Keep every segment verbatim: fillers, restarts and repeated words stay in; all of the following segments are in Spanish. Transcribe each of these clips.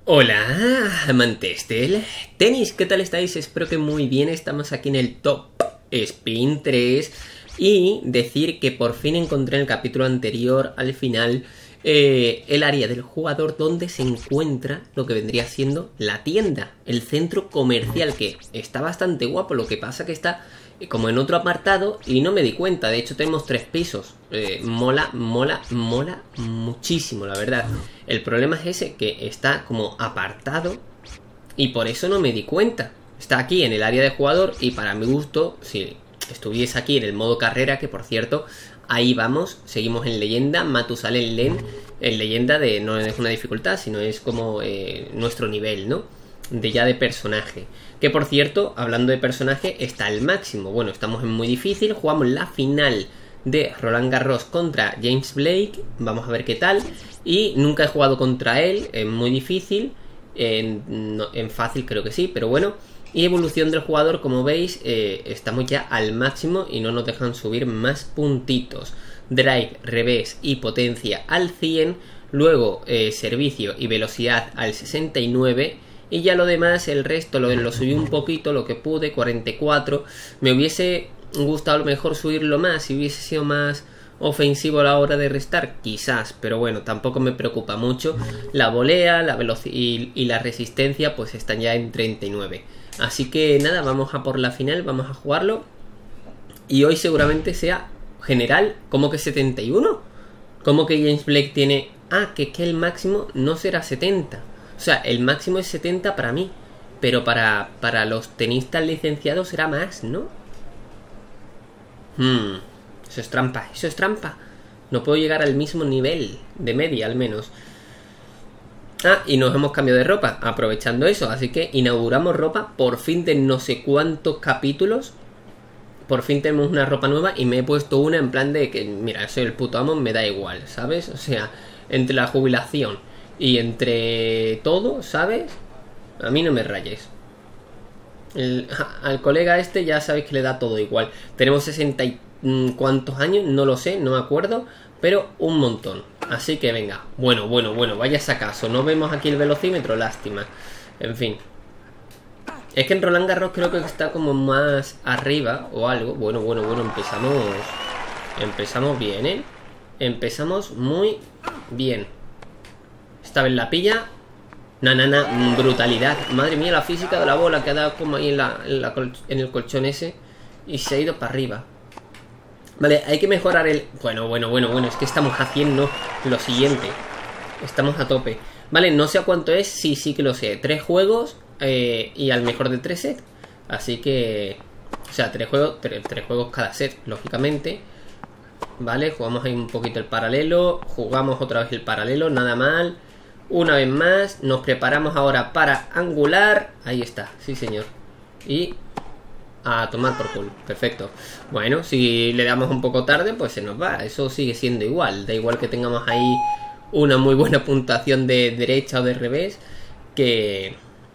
Hola, amantes del tenis, ¿qué tal estáis? Espero que muy bien, estamos aquí en el Top Spin tres y decir que por fin encontré en el capítulo anterior, al final, eh, el área del jugador donde se encuentra lo que vendría siendo la tienda, el centro comercial, que está bastante guapo, lo que pasa que está como en otro apartado y no me di cuenta. De hecho tenemos tres pisos. eh, mola, mola, mola muchísimo, la verdad. El problema es ese, que está como apartado y por eso no me di cuenta. Está aquí en el área de jugador y para mi gusto, si estuviese aquí en el modo carrera, que por cierto, ahí vamos, seguimos en leyenda, Matusalén Len, en leyenda de no es una dificultad, sino es como eh, nuestro nivel, ¿no? De ya de personaje. Que por cierto, hablando de personaje, está al máximo. Bueno, estamos en muy difícil. Jugamos la final de Roland Garros contra James Blake. Vamos a ver qué tal. Y nunca he jugado contra él. Es muy difícil. En, no, en fácil creo que sí, pero bueno. Y evolución del jugador, como veis, eh, estamos ya al máximo y no nos dejan subir más puntitos. Drive, revés y potencia al cien. Luego eh, servicio y velocidad al sesenta y nueve. Y ya lo demás, el resto lo, lo subí un poquito, lo que pude, cuarenta y cuatro. Me hubiese gustado a lo mejor subirlo más, si hubiese sido más ofensivo a la hora de restar, quizás. Pero bueno, tampoco me preocupa mucho. La volea, la velocidad y, y la resistencia pues están ya en treinta y nueve. Así que nada, vamos a por la final, vamos a jugarlo. Y hoy seguramente sea general. ¿Cómo que setenta y uno? ¿Cómo que James Blake tiene...? Ah, que, que el máximo no será setenta. O sea, el máximo es setenta para mí. Pero para, para los tenistas licenciados será más, ¿no? Hmm, eso es trampa, eso es trampa. No puedo llegar al mismo nivel de media, al menos. Ah, y nos hemos cambiado de ropa, aprovechando eso. Así que inauguramos ropa, por fin, de no sé cuántos capítulos. Por fin tenemos una ropa nueva y me he puesto una en plan de que, mira, soy el puto amo, me da igual, ¿sabes? O sea, entre la jubilación y entre todo, ¿sabes? A mí no me rayes. El, al colega este ya sabéis que le da todo igual. Tenemos sesenta y cuántos años, no lo sé, no me acuerdo, pero un montón. Así que venga, bueno, bueno, bueno, vayas acaso. No vemos aquí el velocímetro, lástima. En fin. Es que en Roland Garros creo que está como más arriba o algo. Bueno, bueno, bueno, empezamos... Empezamos bien, ¿eh? Empezamos muy bien. Esta vez la pilla. Na, na, na, brutalidad. Madre mía, la física de la bola que ha dado como ahí en, la, en, la, en el colchón ese. Y se ha ido para arriba. Vale, hay que mejorar el... Bueno, bueno, bueno, bueno. Es que estamos haciendo lo siguiente. Estamos a tope. Vale, no sé a cuánto es. Sí, sí que lo sé. Tres juegos eh, y al mejor de tres sets. Así que... O sea, tres juegos, tres, tres juegos cada set, lógicamente. Vale, jugamos ahí un poquito el paralelo. Jugamos otra vez el paralelo, nada mal. Una vez más, nos preparamos ahora para angular. Ahí está, sí señor. Y a tomar por culo, perfecto. Bueno, si le damos un poco tarde, pues se nos va. Eso sigue siendo igual. Da igual que tengamos ahí una muy buena puntuación de derecha o de revés. Que,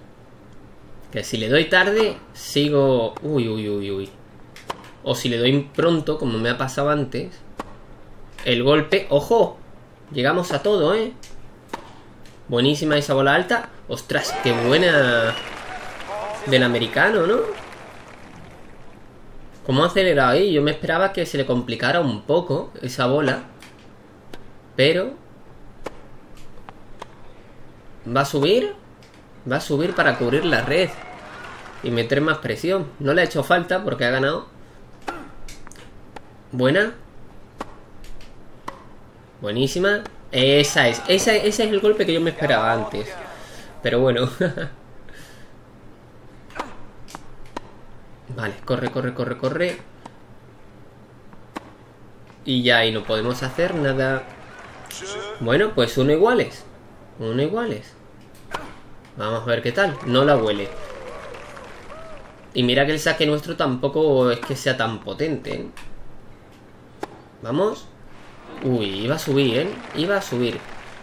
que si le doy tarde, sigo... Uy, uy, uy, uy. O si le doy pronto, como me ha pasado antes. El golpe, ¡ojo! Llegamos a todo, ¿eh? Buenísima esa bola alta. Ostras, qué buena del americano, ¿no? ¿Cómo ha acelerado ahí? Yo me esperaba que se le complicara un poco esa bola. Pero... ¿Va a subir? Va a subir para cubrir la red y meter más presión. No le ha hecho falta porque ha ganado. Buena. Buenísima. Esa es, esa, ese es el golpe que yo me esperaba antes. Pero bueno. Vale, corre, corre, corre, corre. Y ya ahí no podemos hacer nada. Bueno, pues uno iguales. Uno iguales. Vamos a ver qué tal. No la huele. Y mira que el saque nuestro tampoco es que sea tan potente, ¿eh? Vamos. Uy, iba a subir, ¿eh? Iba a subir.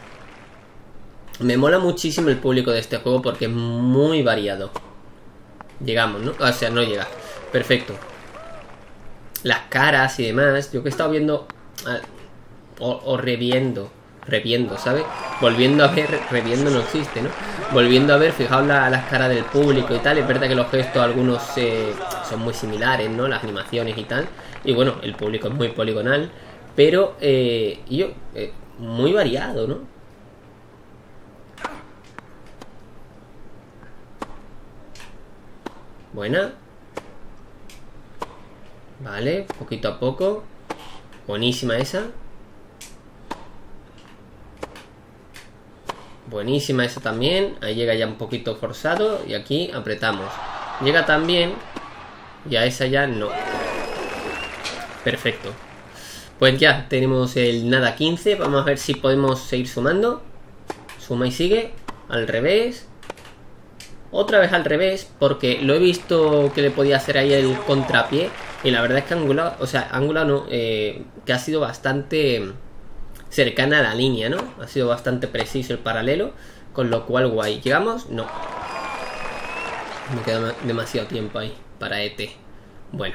Me mola muchísimo el público de este juego porque es muy variado. Llegamos, ¿no? O sea, no llega. Perfecto. Las caras y demás. Yo que he estado viendo... O, o reviendo. reviendo, ¿sabes? Volviendo a ver, reviendo no existe, ¿no? Volviendo a ver, fijaos la, las caras del público y tal. Es verdad que los gestos algunos eh, son muy similares, ¿no? Las animaciones y tal. Y bueno, el público es muy poligonal. Pero, eh, yo, eh, muy variado, ¿no? Buena. Vale, poquito a poco. Buenísima esa. Buenísima esa también. Ahí llega ya un poquito forzado. Y aquí apretamos. Llega también. Y a esa ya no. Perfecto. Pues ya tenemos el nada quince. Vamos a ver si podemos seguir sumando. Suma y sigue. Al revés. Otra vez al revés. Porque lo he visto que le podía hacer ahí el contrapié. Y la verdad es que Angular, o sea, Angular no, eh, que ha sido bastante cercana a la línea, ¿no? Ha sido bastante preciso el paralelo, con lo cual guay. ¿Llegamos? No. Me queda demasiado tiempo ahí para E T. Bueno.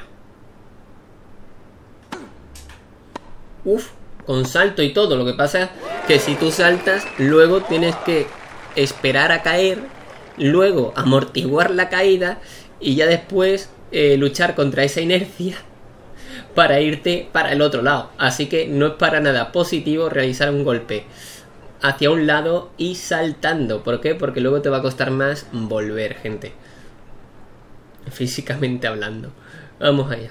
Uf, con salto y todo. Lo que pasa es que si tú saltas, luego tienes que esperar a caer, luego amortiguar la caída y ya después eh, luchar contra esa inercia para irte para el otro lado. Así que no es para nada positivo realizar un golpe hacia un lado y saltando. ¿Por qué? Porque luego te va a costar más volver, gente. Físicamente hablando. Vamos allá.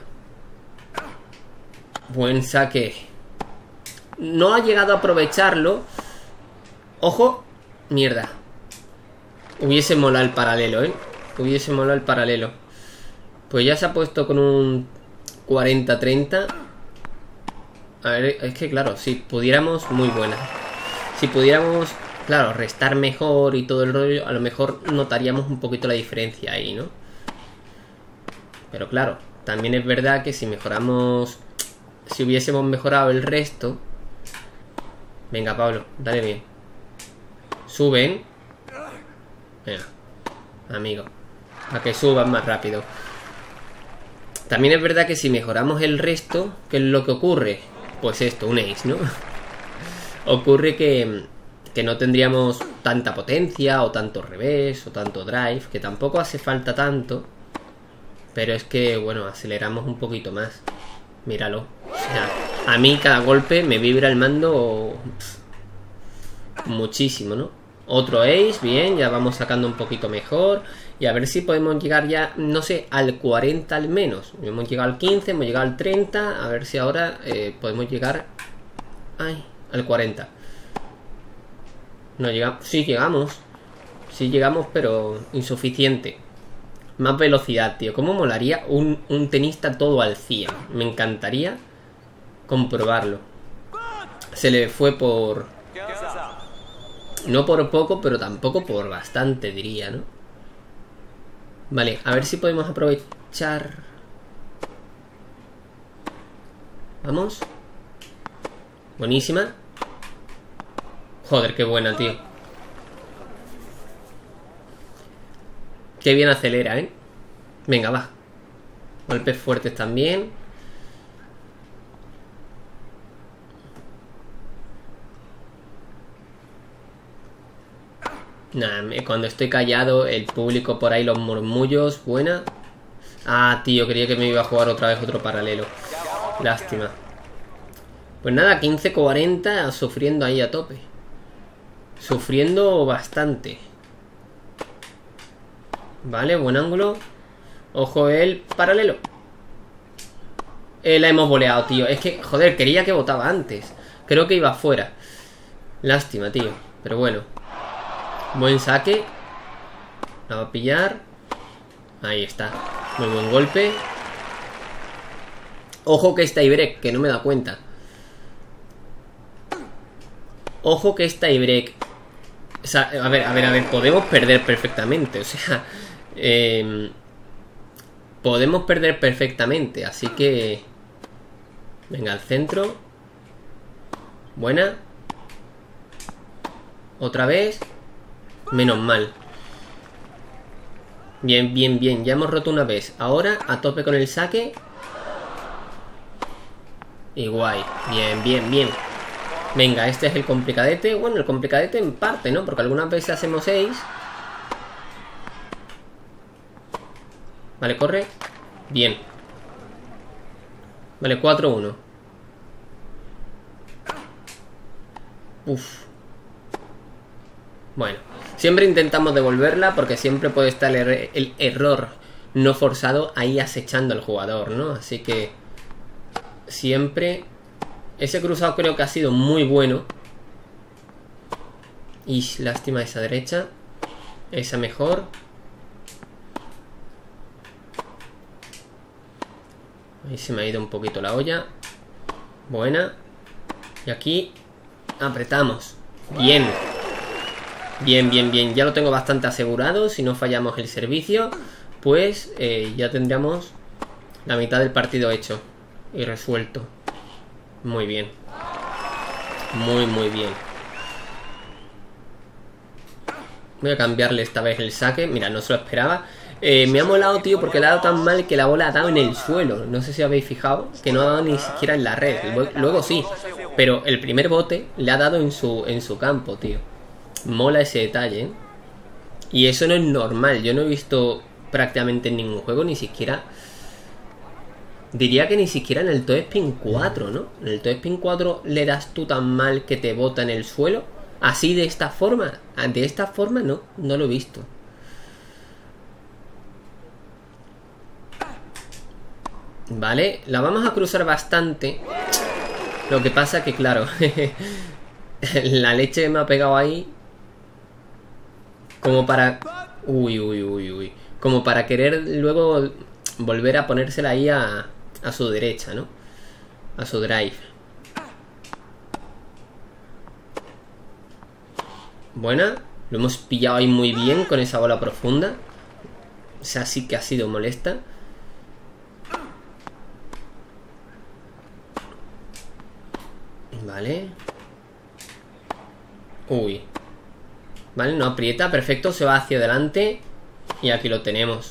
Buen saque. No ha llegado a aprovecharlo. Ojo. Mierda. Hubiese molado el paralelo, ¿eh? Hubiese molado el paralelo. Pues ya se ha puesto con un cuarenta treinta. A ver, es que claro, si pudiéramos, muy buena. Si pudiéramos, claro, restar mejor y todo el rollo, a lo mejor notaríamos un poquito la diferencia ahí, ¿no? Pero claro, también es verdad que si mejoramos, si hubiésemos mejorado el resto. Venga, Pablo, dale bien. Suben. Venga, amigo, para que suban más rápido. También es verdad que si mejoramos el resto, ¿qué es lo que ocurre? Pues esto, un ace, ¿no? Ocurre que, que no tendríamos tanta potencia, o tanto revés, o tanto drive, que tampoco hace falta tanto. Pero es que, bueno, aceleramos un poquito más. Míralo. O sea, a mí cada golpe me vibra el mando pff, muchísimo, ¿no? Otro ace, bien, ya vamos sacando un poquito mejor. Y a ver si podemos llegar ya, no sé, al cuarenta al menos. Hemos llegado al quince, hemos llegado al treinta. A ver si ahora eh, podemos llegar ay, al cuarenta. No llegamos, sí llegamos. Sí llegamos, pero insuficiente. Más velocidad, tío. ¿Cómo molaría un, un tenista todo al cien? Me encantaría comprobarlo. Se le fue por... No por poco, pero tampoco por bastante, diría, ¿no? Vale, a ver si podemos aprovechar. Vamos. Buenísima. Joder, qué buena, tío. Qué bien acelera, ¿eh? Venga, va. Golpes fuertes también. Nah, cuando estoy callado, el público por ahí, los murmullos. Buena. Ah, tío, creía que me iba a jugar otra vez otro paralelo. Lástima. Pues nada, quince cuarenta, sufriendo ahí a tope. Sufriendo bastante. Vale, buen ángulo. Ojo el paralelo. Eh, la hemos boleado, tío. Es que, joder, quería que votaba antes. Creo que iba fuera. Lástima, tío. Pero bueno. Buen saque. La va a pillar. Ahí está. Muy buen golpe. Ojo que es tiebreak, que no me da cuenta. Ojo que es tiebreak. O sea, a ver, a ver, a ver. Podemos perder perfectamente. O sea, eh, podemos perder perfectamente. Así que... Venga, al centro. Buena. Otra vez. Menos mal. Bien, bien, bien. Ya hemos roto una vez. Ahora a tope con el saque. Y guay. Bien, bien, bien. Venga, este es el complicadete. Bueno, el complicadete en parte, ¿no? Porque algunas veces hacemos seis. Vale, corre. Bien. Vale, cuatro uno. Uf. Bueno, siempre intentamos devolverla porque siempre puede estar el, er el error no forzado ahí acechando al jugador, ¿no? Así que siempre... Ese cruzado creo que ha sido muy bueno. Y lástima esa derecha. Esa mejor. Ahí se me ha ido un poquito la olla. Buena. Y aquí apretamos. Bien. Bien, bien, bien. Ya lo tengo bastante asegurado. Si no fallamos el servicio, pues eh, ya tendríamos la mitad del partido hecho y resuelto. Muy bien. Muy, muy bien. Voy a cambiarle esta vez el saque. Mira, no se lo esperaba. Eh, me ha molado, tío, porque le ha dado tan mal que la bola ha dado en el suelo. No sé si habéis fijado que no ha dado ni siquiera en la red. Luego sí, pero el primer bote le ha dado en su, en su campo, tío. Mola ese detalle, ¿eh? Y eso no es normal. Yo no he visto prácticamente en ningún juego, ni siquiera... Diría que ni siquiera en el Toe Spin cuatro, ¿no? En el Toe Spin cuatro le das tú tan mal que te bota en el suelo. Así de esta forma. De esta forma no, no lo he visto. Vale, la vamos a cruzar bastante. Lo que pasa que, claro, la leche me ha pegado ahí. Como para... Uy, uy, uy, uy. Como para querer luego volver a ponérsela ahí a, a su derecha, ¿no? A su drive. Buena. Lo hemos pillado ahí muy bien con esa bola profunda. O sea, sí que ha sido molesta. Vale. Uy. Vale, no aprieta, perfecto, se va hacia adelante. Y aquí lo tenemos.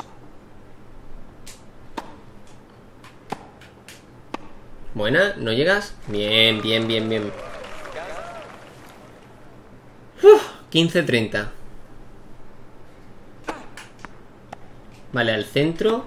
Buena, ¿no llegas? Bien, bien, bien, bien. quince treinta. Vale, al centro.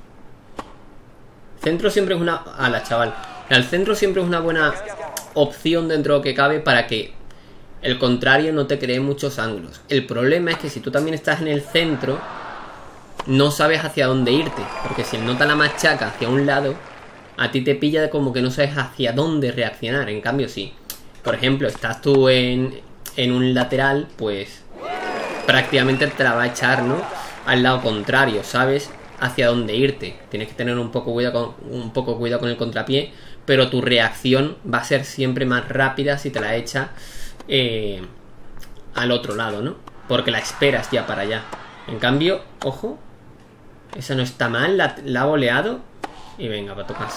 Centro siempre es una... Ala, chaval. Al centro siempre es una buena opción dentro de lo que cabe para que el contrario no te cree muchos ángulos. El problema es que si tú también estás en el centro, no sabes hacia dónde irte. Porque si él nota la machaca hacia un lado, a ti te pilla como que no sabes hacia dónde reaccionar. En cambio, si, por ejemplo, estás tú en, en un lateral, pues prácticamente te la va a echar, ¿no? Al lado contrario, sabes hacia dónde irte. Tienes que tener un poco cuidado con, un poco cuidado con el contrapié, pero tu reacción va a ser siempre más rápida si te la echa eh, al otro lado, ¿no? Porque la esperas ya para allá. En cambio, ojo, esa no está mal, la, la ha boleado. Y venga, para tu casa.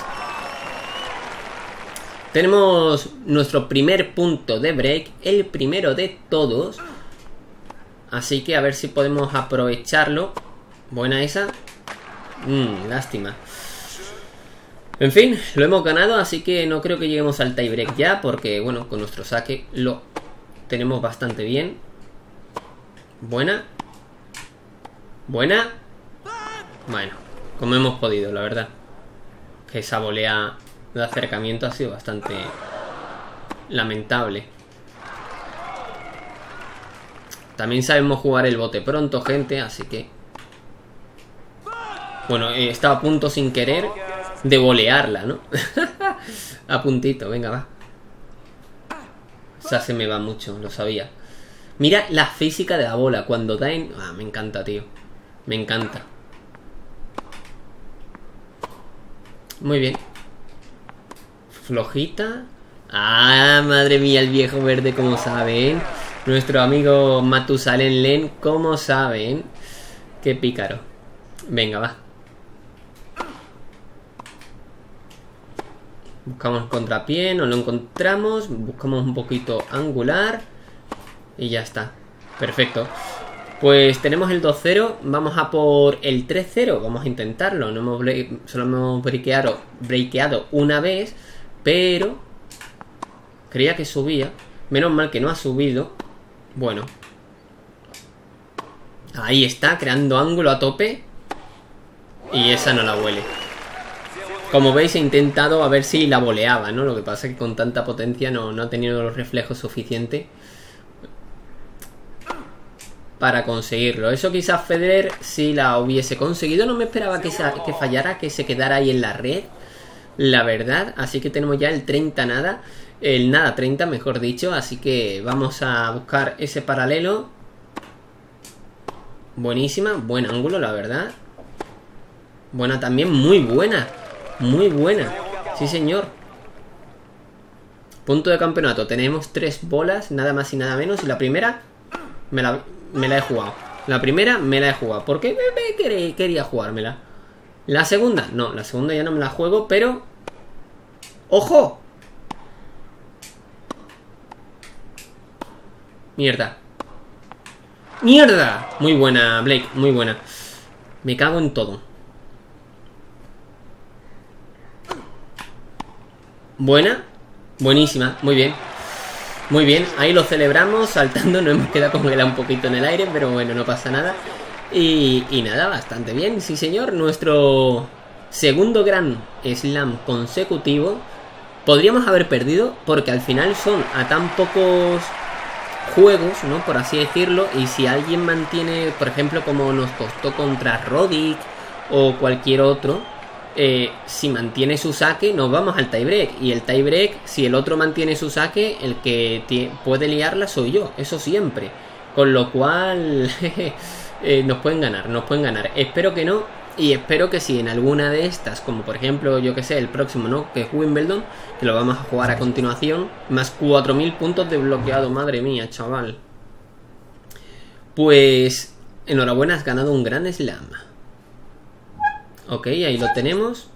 Tenemos nuestro primer punto de break, el primero de todos. Así que a ver si podemos aprovecharlo. Buena esa. Mmm, lástima. En fin, lo hemos ganado, así que no creo que lleguemos al tiebreak ya, porque, bueno, con nuestro saque lo tenemos bastante bien. Buena. Buena. Bueno, como hemos podido, la verdad. Que esa volea de acercamiento ha sido bastante lamentable. También sabemos jugar el bote pronto, gente, así que... Bueno, eh, estaba a punto sin querer de volearla, ¿no? A puntito, venga, va. O sea, se me va mucho, lo sabía. Mira la física de la bola cuando da en... Ah, me encanta, tío. Me encanta. Muy bien. Flojita. Ah, madre mía, el viejo verde, como saben. Nuestro amigo Matusalén Len, como saben. Qué pícaro. Venga, va. Buscamos contrapié, no lo encontramos. Buscamos un poquito angular. Y ya está. Perfecto. Pues tenemos el dos cero. Vamos a por el tres cero. Vamos a intentarlo. No hemos solo hemos breakeado, breakeado una vez. Pero Creía que subía. Menos mal que no ha subido. Bueno. Ahí está, creando ángulo a tope. Y esa no la huele. Como veis, he intentado a ver si la voleaba, ¿no? Lo que pasa es que con tanta potencia no, no ha tenido los reflejos suficientes para conseguirlo. Eso quizás Federer sí la hubiese conseguido. No me esperaba que, sa que fallara, que se quedara ahí en la red, la verdad. Así que tenemos ya el treinta nada. El nada treinta, mejor dicho. Así que vamos a buscar ese paralelo. Buenísima, buen ángulo, la verdad. Buena también, muy buena. Muy buena, sí señor. Punto de campeonato. Tenemos tres bolas, nada más y nada menos. Y la primera me la, me la he jugado. La primera me la he jugado porque me, me quería, quería jugármela. La segunda, no, la segunda ya no me la juego. Pero, ¡ojo! Mierda. ¡Mierda! Muy buena, Blake, muy buena. Me cago en todo. Buena, buenísima, muy bien. Muy bien, ahí lo celebramos saltando. Nos hemos quedado congelado un poquito en el aire, pero bueno, no pasa nada. Y, y nada, bastante bien, sí señor. Nuestro segundo gran slam consecutivo. Podríamos haber perdido porque al final son a tan pocos juegos, ¿no? Por así decirlo. Y si alguien mantiene, por ejemplo, como nos costó contra Roddick o cualquier otro, Eh, si mantiene su saque, nos vamos al tiebreak. Y el tiebreak, si el otro mantiene su saque, el que puede liarla soy yo. Eso siempre. Con lo cual eh, nos pueden ganar, nos pueden ganar. Espero que no. Y espero que si en alguna de estas, como por ejemplo, yo que sé, el próximo, ¿no? Que es Wimbledon, que lo vamos a jugar a continuación. Más cuatro mil puntos desbloqueados. Madre mía, chaval. Pues enhorabuena, has ganado un gran slam. Ok, ahí lo tenemos.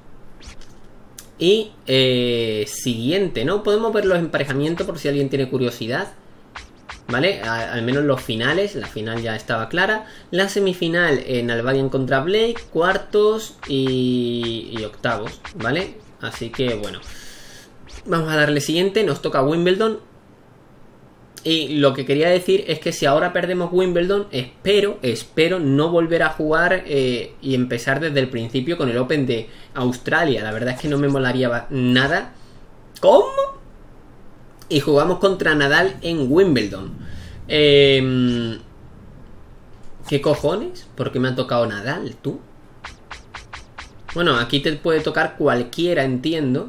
Y eh, siguiente, ¿no? Podemos ver los emparejamientos por si alguien tiene curiosidad. ¿Vale? A, al menos los finales. La final ya estaba clara. La semifinal en Nalbandian contra Blake. Cuartos y, y octavos, ¿vale? Así que bueno, vamos a darle siguiente. Nos toca Wimbledon. Y lo que quería decir es que si ahora perdemos Wimbledon, espero, espero no volver a jugar eh, y empezar desde el principio con el Open de Australia. La verdad es que no me molaría nada. ¿Cómo? Y jugamos contra Nadal en Wimbledon. Eh, ¿Qué cojones? ¿Por qué me ha tocado Nadal, tú? Bueno, aquí te puede tocar cualquiera, entiendo.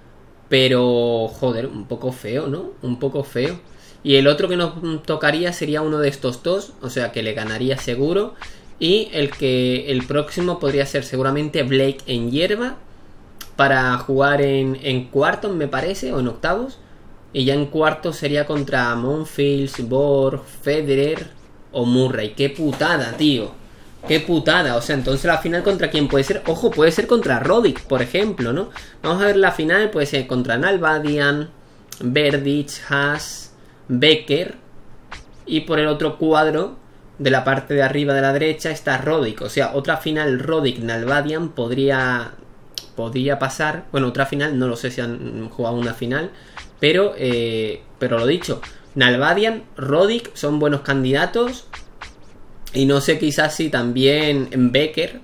Pero, joder, un poco feo, ¿no? Un poco feo. Y el otro que nos tocaría sería uno de estos dos. O sea que le ganaría seguro. Y el que el próximo podría ser seguramente Blake en hierba. Para jugar en, en cuartos, me parece. O en octavos. Y ya en cuartos sería contra Monfils, Borg, Federer o Murray. ¡Qué putada, tío! ¡Qué putada! O sea, entonces la final contra quién puede ser. Ojo, puede ser contra Roddick, por ejemplo, ¿no? Vamos a ver la final. Puede ser contra Nalbandian, Berdych, Haas, Becker. Y por el otro cuadro de la parte de arriba de la derecha está Roddick. O sea, otra final Roddick-Nalbandian podría, podría pasar. Bueno, otra final, no lo sé si han jugado una final. Pero, eh, pero lo dicho, Nalbandian, Roddick son buenos candidatos. Y no sé quizás si también Becker.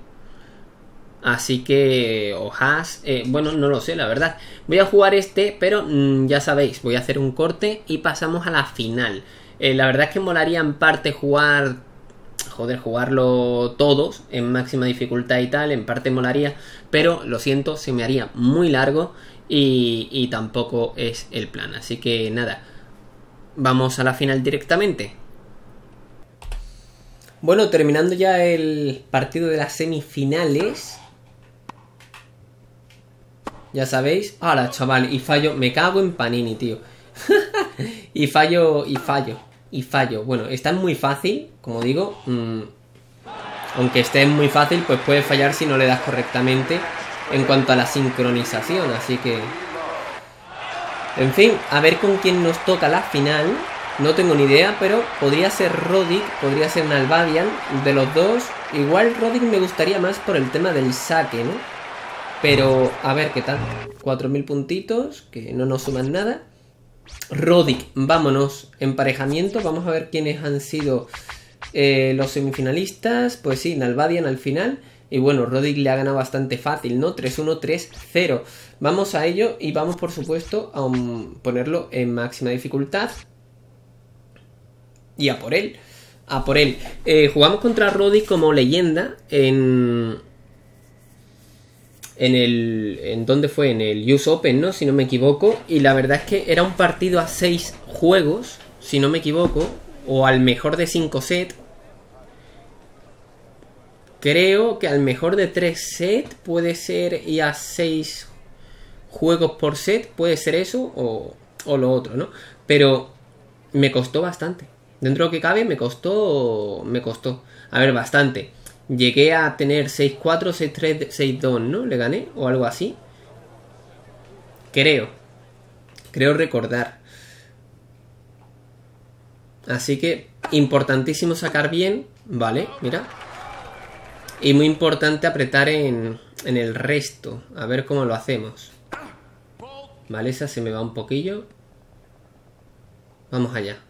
Así que, o Haas, eh, bueno, no lo sé, la verdad. Voy a jugar este, pero mmm, ya sabéis, voy a hacer un corte y pasamos a la final. Eh, la verdad es que molaría en parte jugar, joder, jugarlo todos en máxima dificultad y tal. En parte molaría, pero lo siento, se me haría muy largo y, y tampoco es el plan. Así que nada, vamos a la final directamente. Bueno, terminando ya el partido de las semifinales. Ya sabéis. Ahora, chaval, y fallo. Me cago en Panini, tío. y fallo, y fallo, y fallo. Bueno, está muy fácil, como digo. Mmm, aunque esté muy fácil, pues puede fallar si no le das correctamente en cuanto a la sincronización. Así que, en fin, a ver con quién nos toca la final. No tengo ni idea, pero podría ser Roddick, podría ser Nalbandian. De los dos, igual Roddick me gustaría más por el tema del saque, ¿no? Pero, a ver qué tal. cuatro mil puntitos, que no nos suman nada. Roddick, vámonos. Emparejamiento, vamos a ver quiénes han sido eh, los semifinalistas. Pues sí, Nalbadian al final. Y bueno, Roddick le ha ganado bastante fácil, ¿no? tres uno, tres cero. Vamos a ello y vamos, por supuesto, a um, ponerlo en máxima dificultad. Y a por él. A por él. Eh, jugamos contra Roddick como leyenda en... En el... ¿En dónde fue? En el U S Open, ¿no? Si no me equivoco. Y la verdad es que era un partido a seis juegos, si no me equivoco. O al mejor de cinco sets. Creo que al mejor de tres sets puede ser, y a seis juegos por set puede ser eso o, o lo otro, ¿no? Pero me costó bastante. Dentro de lo que cabe me costó, me costó. A ver, bastante. Llegué a tener seis cuatro, seis tres, seis dos, ¿no? Le gané o algo así. Creo. Creo recordar. Así que importantísimo sacar bien. Vale, mira. Y muy importante apretar en, en el resto. A ver cómo lo hacemos. Vale, esa se me va un poquillo. Vamos allá.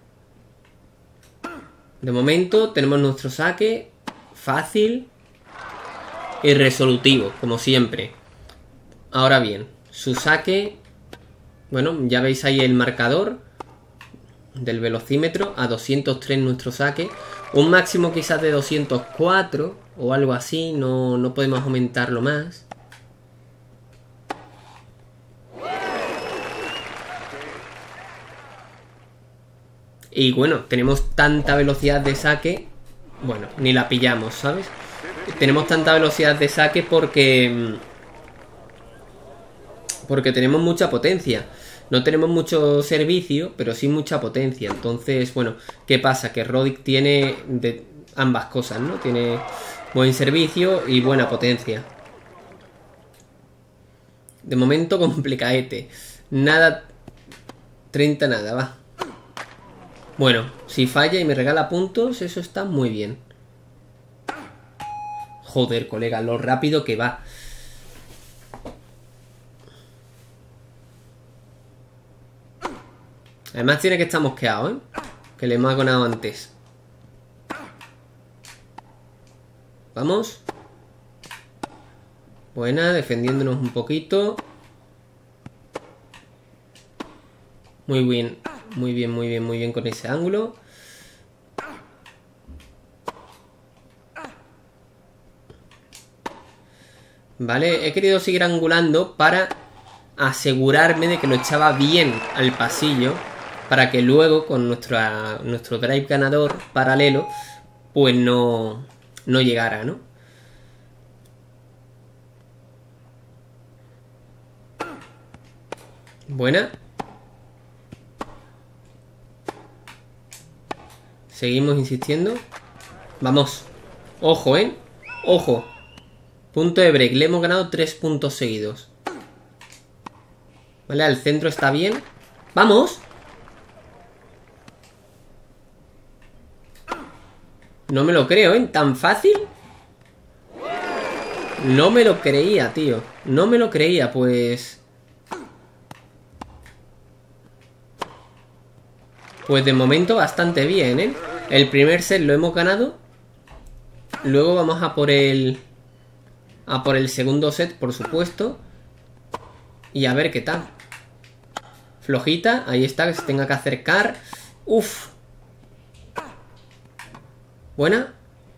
De momento tenemos nuestro saque. Fácil. Y resolutivo, como siempre. Ahora bien, su saque... Bueno, ya veis ahí el marcador del velocímetro. A doscientos tres nuestro saque. Un máximo quizás de doscientos cuatro o algo así. No, no podemos aumentarlo más. Y bueno, tenemos tanta velocidad de saque. Bueno, ni la pillamos, ¿sabes? Tenemos tanta velocidad de saque porque... Porque tenemos mucha potencia. No tenemos mucho servicio, pero sí mucha potencia. Entonces, bueno, ¿qué pasa? Que Roddick tiene de ambas cosas, ¿no? Tiene buen servicio y buena potencia. De momento complicadete. Nada... treinta nada, va. Bueno, si falla y me regala puntos, eso está muy bien. Joder, colega, lo rápido que va. Además tiene que estar mosqueado, ¿eh? Que le hemos ganado antes. Vamos. Buena, defendiéndonos un poquito. Muy bien, muy bien, muy bien, muy bien con ese ángulo. Vale, he querido seguir angulando para asegurarme de que lo echaba bien al pasillo, para que luego con nuestra, nuestro drive ganador paralelo pues no, no llegara, ¿no? Buena. Seguimos insistiendo. Vamos. Ojo, ¿eh? Ojo. Punto de break. Le hemos ganado tres puntos seguidos. Vale, al centro está bien. ¡Vamos! No me lo creo, ¿eh? ¿Tan fácil? No me lo creía, tío. No me lo creía, pues... Pues de momento bastante bien, ¿eh? El primer set lo hemos ganado. Luego vamos a por el... A por el segundo set, por supuesto. Y a ver qué tal. Flojita, ahí está, que se tenga que acercar. Uf. Buena.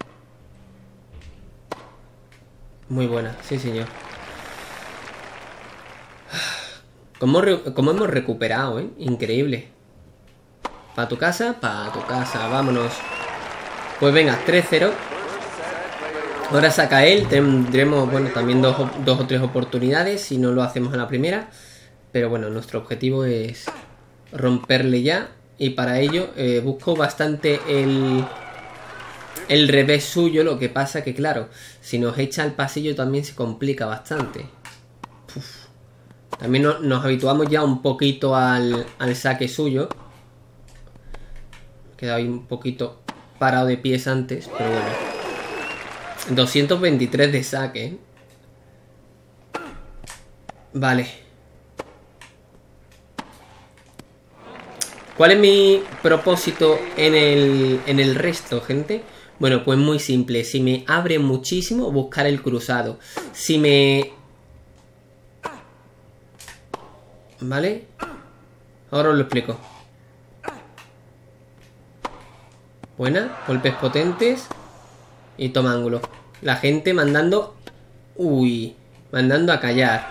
Muy buena, sí señor. Como, como hemos recuperado, ¿eh? Increíble. Para tu casa, para tu casa, vámonos. Pues venga, tres cero. Ahora saca él, tendremos, bueno, también dos, dos o tres oportunidades si no lo hacemos a la primera. Pero bueno, nuestro objetivo es romperle ya. Y para ello eh, busco bastante el, el revés suyo. Lo que pasa que, claro, si nos echa al pasillo también se complica bastante. Uf. También no, nos habituamos ya un poquito al, al saque suyo. He quedado ahí un poquito parado de pies antes, pero bueno. doscientos veintitrés de saque, ¿eh? Vale. ¿Cuál es mi propósito en el, en el resto, gente? Bueno, pues muy simple. Si me abre muchísimo, buscar el cruzado. Si me... ¿Vale? Ahora os lo explico. Buena, golpes potentes. Y toma ángulo. La gente mandando... Uy, mandando a callar.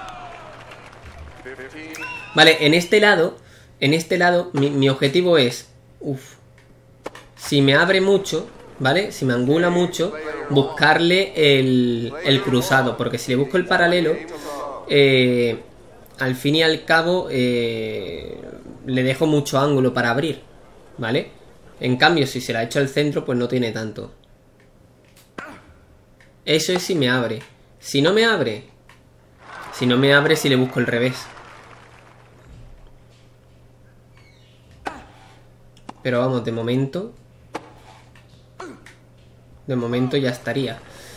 Vale, en este lado... En este lado, mi, mi objetivo es... Uf. Si me abre mucho, ¿vale? Si me angula mucho, buscarle el, el cruzado. Porque si le busco el paralelo... Eh... Al fin y al cabo, eh, le dejo mucho ángulo para abrir, ¿vale? En cambio, si se la echo al centro, pues no tiene tanto. Eso es si me abre. Si no me abre, si no me abre, si le busco el revés. Pero vamos, de momento... De momento ya estaría.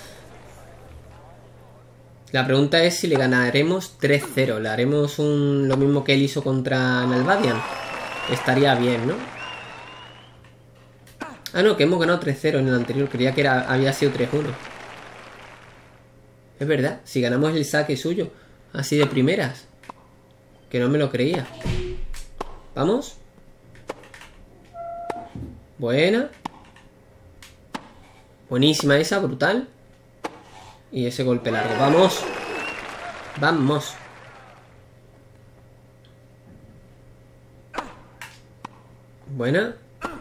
La pregunta es si le ganaremos tres cero. Le haremos un, lo mismo que él hizo contra Nalbadian. Estaría bien, ¿no? Ah, no, que hemos ganado tres cero en el anterior. Creía que era, había sido tres uno. Es verdad, si ganamos el saque suyo. Así de primeras. Que no me lo creía. Vamos. Buena. Buenísima esa, brutal. Y ese golpe largo. ¡Vamos! ¡Vamos! Buena.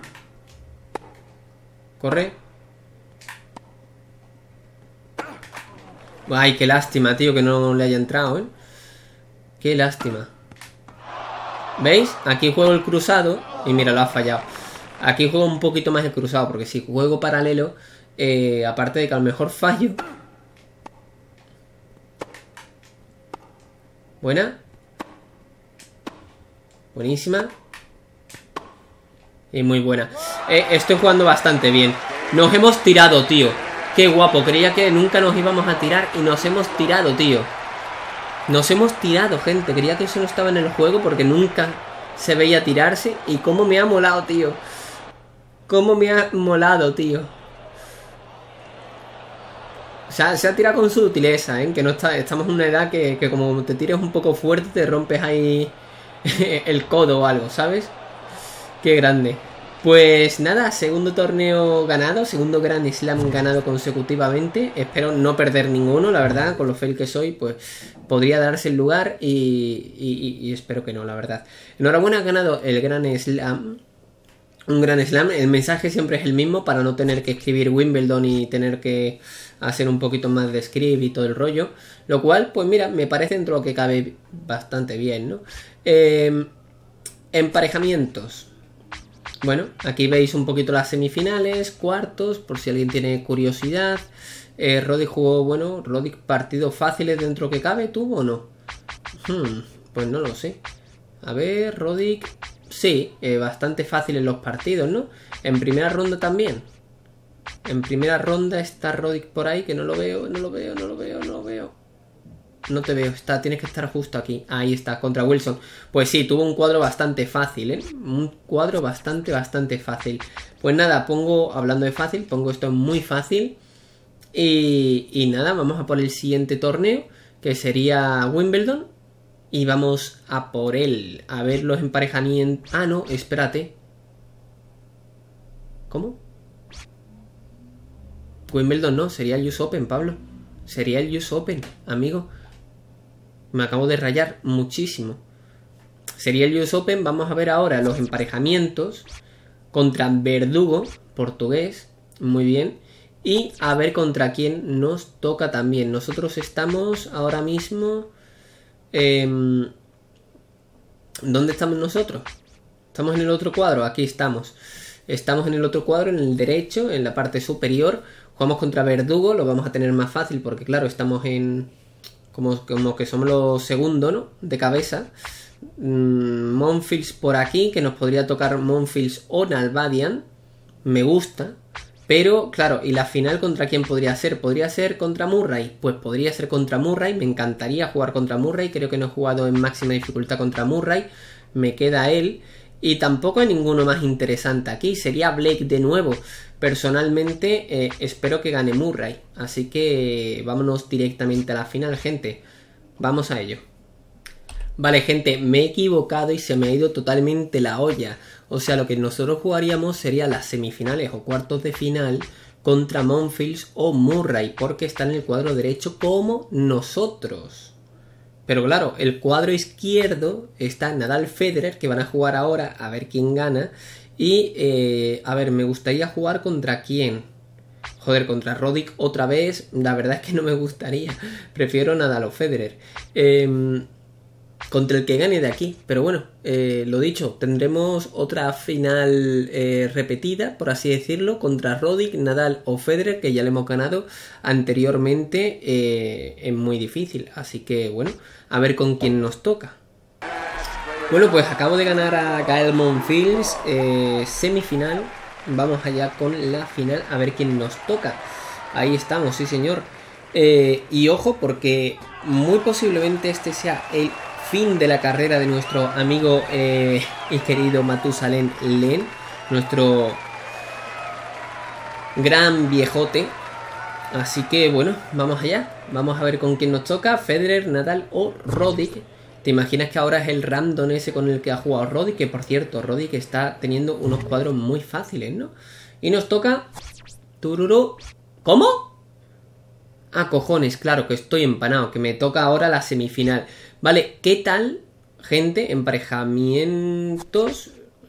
Corre. Ay, qué lástima, tío, que no le haya entrado, ¿eh? Qué lástima. ¿Veis? Aquí juego el cruzado. Y mira, lo ha fallado. Aquí juego un poquito más el cruzado. Porque si juego paralelo, eh, aparte de que a lo mejor fallo... Buena. Buenísima. Y muy buena. eh, Estoy jugando bastante bien. Nos hemos tirado, tío. Qué guapo, creía que nunca nos íbamos a tirar. Y nos hemos tirado, tío. Nos hemos tirado, gente. Creía que eso no estaba en el juego porque nunca se veía tirarse. Y cómo me ha molado, tío. Cómo me ha molado, tío. O sea, se ha tirado con sutileza, ¿eh? Que no está, estamos en una edad que, que como te tires un poco fuerte, te rompes ahí el codo o algo, ¿sabes? Qué grande. Pues nada, segundo torneo ganado, segundo Grand Slam ganado consecutivamente. Espero no perder ninguno, la verdad, con lo fail que soy, pues podría darse el lugar y, y, y espero que no, la verdad. Enhorabuena, ha ganado el Grand Slam. Un Grand Slam, el mensaje siempre es el mismo para no tener que escribir Wimbledon y tener que hacer un poquito más de script y todo el rollo. Lo cual, pues mira, me parece dentro de lo que cabe bastante bien, ¿no? Eh, emparejamientos. Bueno, aquí veis un poquito las semifinales, cuartos, por si alguien tiene curiosidad. Eh, Roddick jugó, bueno, Roddick partidos fáciles dentro que cabe, ¿tuvo o no? Hmm, pues no lo sé. A ver, Roddick... Sí, eh, bastante fácil en los partidos, ¿no? En primera ronda también. En primera ronda está Roddick por ahí, que no lo veo, no lo veo, no lo veo, no lo veo. No te veo, está, tienes que estar justo aquí. Ahí está, contra Wilson. Pues sí, tuvo un cuadro bastante fácil, ¿eh? Un cuadro bastante, bastante fácil. Pues nada, pongo, hablando de fácil, pongo esto muy fácil. Y, y nada, vamos a por el siguiente torneo, que sería Wimbledon. Y vamos a por él. A ver los emparejamientos. Ah, no, espérate. ¿Cómo? Wimbledon no, sería el U S Open, Pablo. Sería el U S Open, amigo. Me acabo de rayar muchísimo. Sería el U S Open. Vamos a ver ahora los emparejamientos. Contra Verdugo, portugués. Muy bien. Y a ver contra quién nos toca también. Nosotros estamos ahora mismo... Eh, ¿Dónde estamos nosotros? Estamos en el otro cuadro, aquí estamos. Estamos en el otro cuadro, en el derecho, en la parte superior. Jugamos contra Verdugo, lo vamos a tener más fácil porque claro, estamos en... Como, como que somos los segundos, ¿no? De cabeza. Mm, Monfils por aquí, que nos podría tocar Monfils o Nalbadian. Me gusta. Pero, claro, ¿y la final contra quién podría ser? ¿Podría ser contra Murray? Pues podría ser contra Murray, me encantaría jugar contra Murray. Creo que no he jugado en máxima dificultad contra Murray. Me queda él. Y tampoco hay ninguno más interesante aquí. Sería Blake de nuevo. Personalmente eh, espero que gane Murray. Así que vámonos directamente a la final, gente. Vamos a ello. Vale, gente, me he equivocado y se me ha ido totalmente la olla. O sea, lo que nosotros jugaríamos sería las semifinales o cuartos de final contra Monfils o Murray, porque está en el cuadro derecho como nosotros. Pero claro, el cuadro izquierdo está Nadal, Federer, que van a jugar ahora, a ver quién gana. Y, eh, a ver, me gustaría jugar contra quién. Joder, contra Roddick otra vez. La verdad es que no me gustaría. Prefiero Nadal o Federer. Eh... Contra el que gane de aquí. Pero bueno, eh, lo dicho, tendremos otra final eh, repetida, por así decirlo, contra Roddick, Nadal o Federer, que ya le hemos ganado anteriormente eh, en muy difícil. Así que bueno, a ver con quién nos toca. Bueno, pues acabo de ganar a Gael Monfils, eh, semifinal. Vamos allá con la final, a ver quién nos toca. Ahí estamos, sí señor. Eh, y ojo, porque muy posiblemente este sea el fin de la carrera de nuestro amigo eh, y querido Matusalén Len, nuestro gran viejote. Así que bueno, vamos allá. Vamos a ver con quién nos toca, Federer, Nadal o Roddick. ¿Te imaginas que ahora es el random ese con el que ha jugado Roddick? Que por cierto, Roddick está teniendo unos cuadros muy fáciles, ¿no? Y nos toca... Tururú. ¿Cómo? Ah, cojones, claro, que estoy empanado, que me toca ahora la semifinal. Vale, ¿qué tal, gente? Emparejamientos.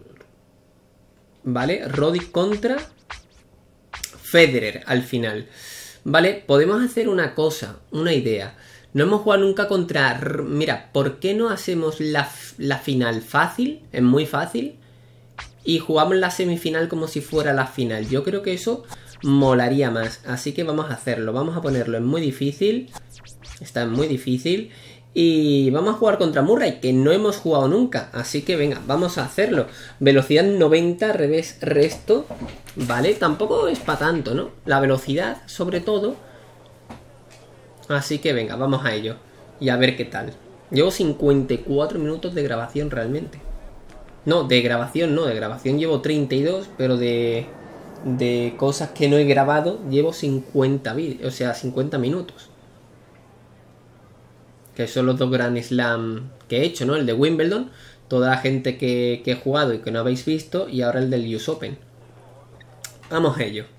Vale, Roddick contra Federer al final. Vale, podemos hacer una cosa, una idea. No hemos jugado nunca contra... Mira, ¿por qué no hacemos la, la final fácil? Es muy fácil. Y jugamos la semifinal como si fuera la final. Yo creo que eso molaría más. Así que vamos a hacerlo. Vamos a ponerlo en muy difícil. Está en muy difícil. Y vamos a jugar contra Murray, que no hemos jugado nunca. Así que venga, vamos a hacerlo. Velocidad noventa, revés, resto. Vale, tampoco es para tanto, ¿no? La velocidad, sobre todo. Así que venga, vamos a ello. Y a ver qué tal. Llevo cincuenta y cuatro minutos de grabación realmente. No, de grabación no, de grabación llevo treinta y dos, pero de, de cosas que no he grabado llevo cincuenta vídeos, o sea, cincuenta minutos. Que son los dos Grand Slam que he hecho, ¿no? El de Wimbledon, toda la gente que, que he jugado y que no habéis visto, y ahora el del U S Open. Vamos a ello.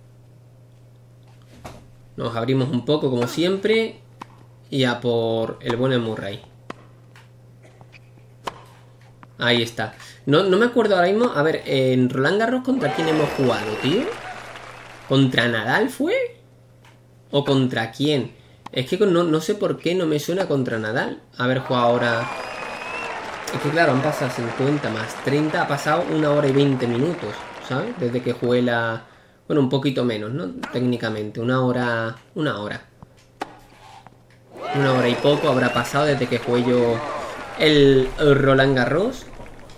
Nos abrimos un poco como siempre y a por el buen Murray. Ahí está. No, no me acuerdo ahora mismo. A ver, en Roland Garros, ¿contra quién hemos jugado, tío? ¿Contra Nadal fue? ¿O contra quién? Es que no, no sé por qué no me suena contra Nadal haber jugado ahora. Es que claro, han pasado cincuenta más treinta. Ha pasado una hora y veinte minutos, ¿sabes? Desde que jugué la... Bueno, un poquito menos, ¿no? Técnicamente, una hora... Una hora. Una hora y poco habrá pasado desde que jugué yo el, el Roland Garros.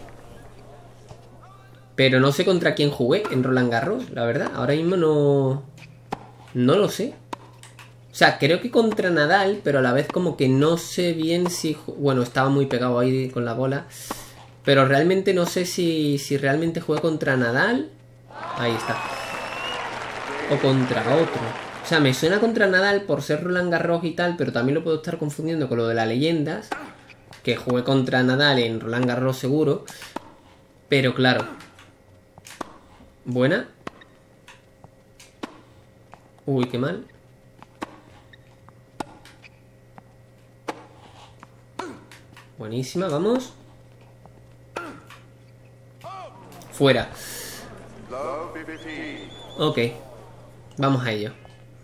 Pero no sé contra quién jugué en Roland Garros, la verdad. Ahora mismo no... No lo sé. O sea, creo que contra Nadal, pero a la vez como que no sé bien si... Bueno, estaba muy pegado ahí con la bola. Pero realmente no sé si, si realmente jugué contra Nadal. Ahí está. O contra otro. O sea, me suena contra Nadal por ser Roland Garros y tal, pero también lo puedo estar confundiendo con lo de las leyendas, que jugué contra Nadal en Roland Garros seguro. Pero claro. Buena. Uy, qué mal. Buenísima, vamos. Fuera. Ok. Vamos a ello.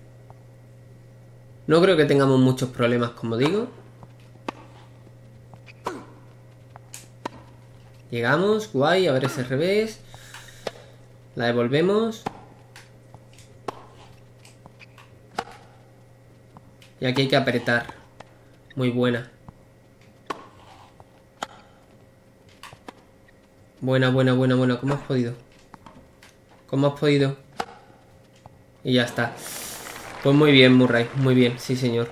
No creo que tengamos muchos problemas, como digo. Llegamos, guay, a ver ese revés. La devolvemos. Y aquí hay que apretar. Muy buena. Buena, buena, buena, buena. ¿Cómo has podido? ¿Cómo has podido? Y ya está. Pues muy bien, Murray. Muy bien, sí señor.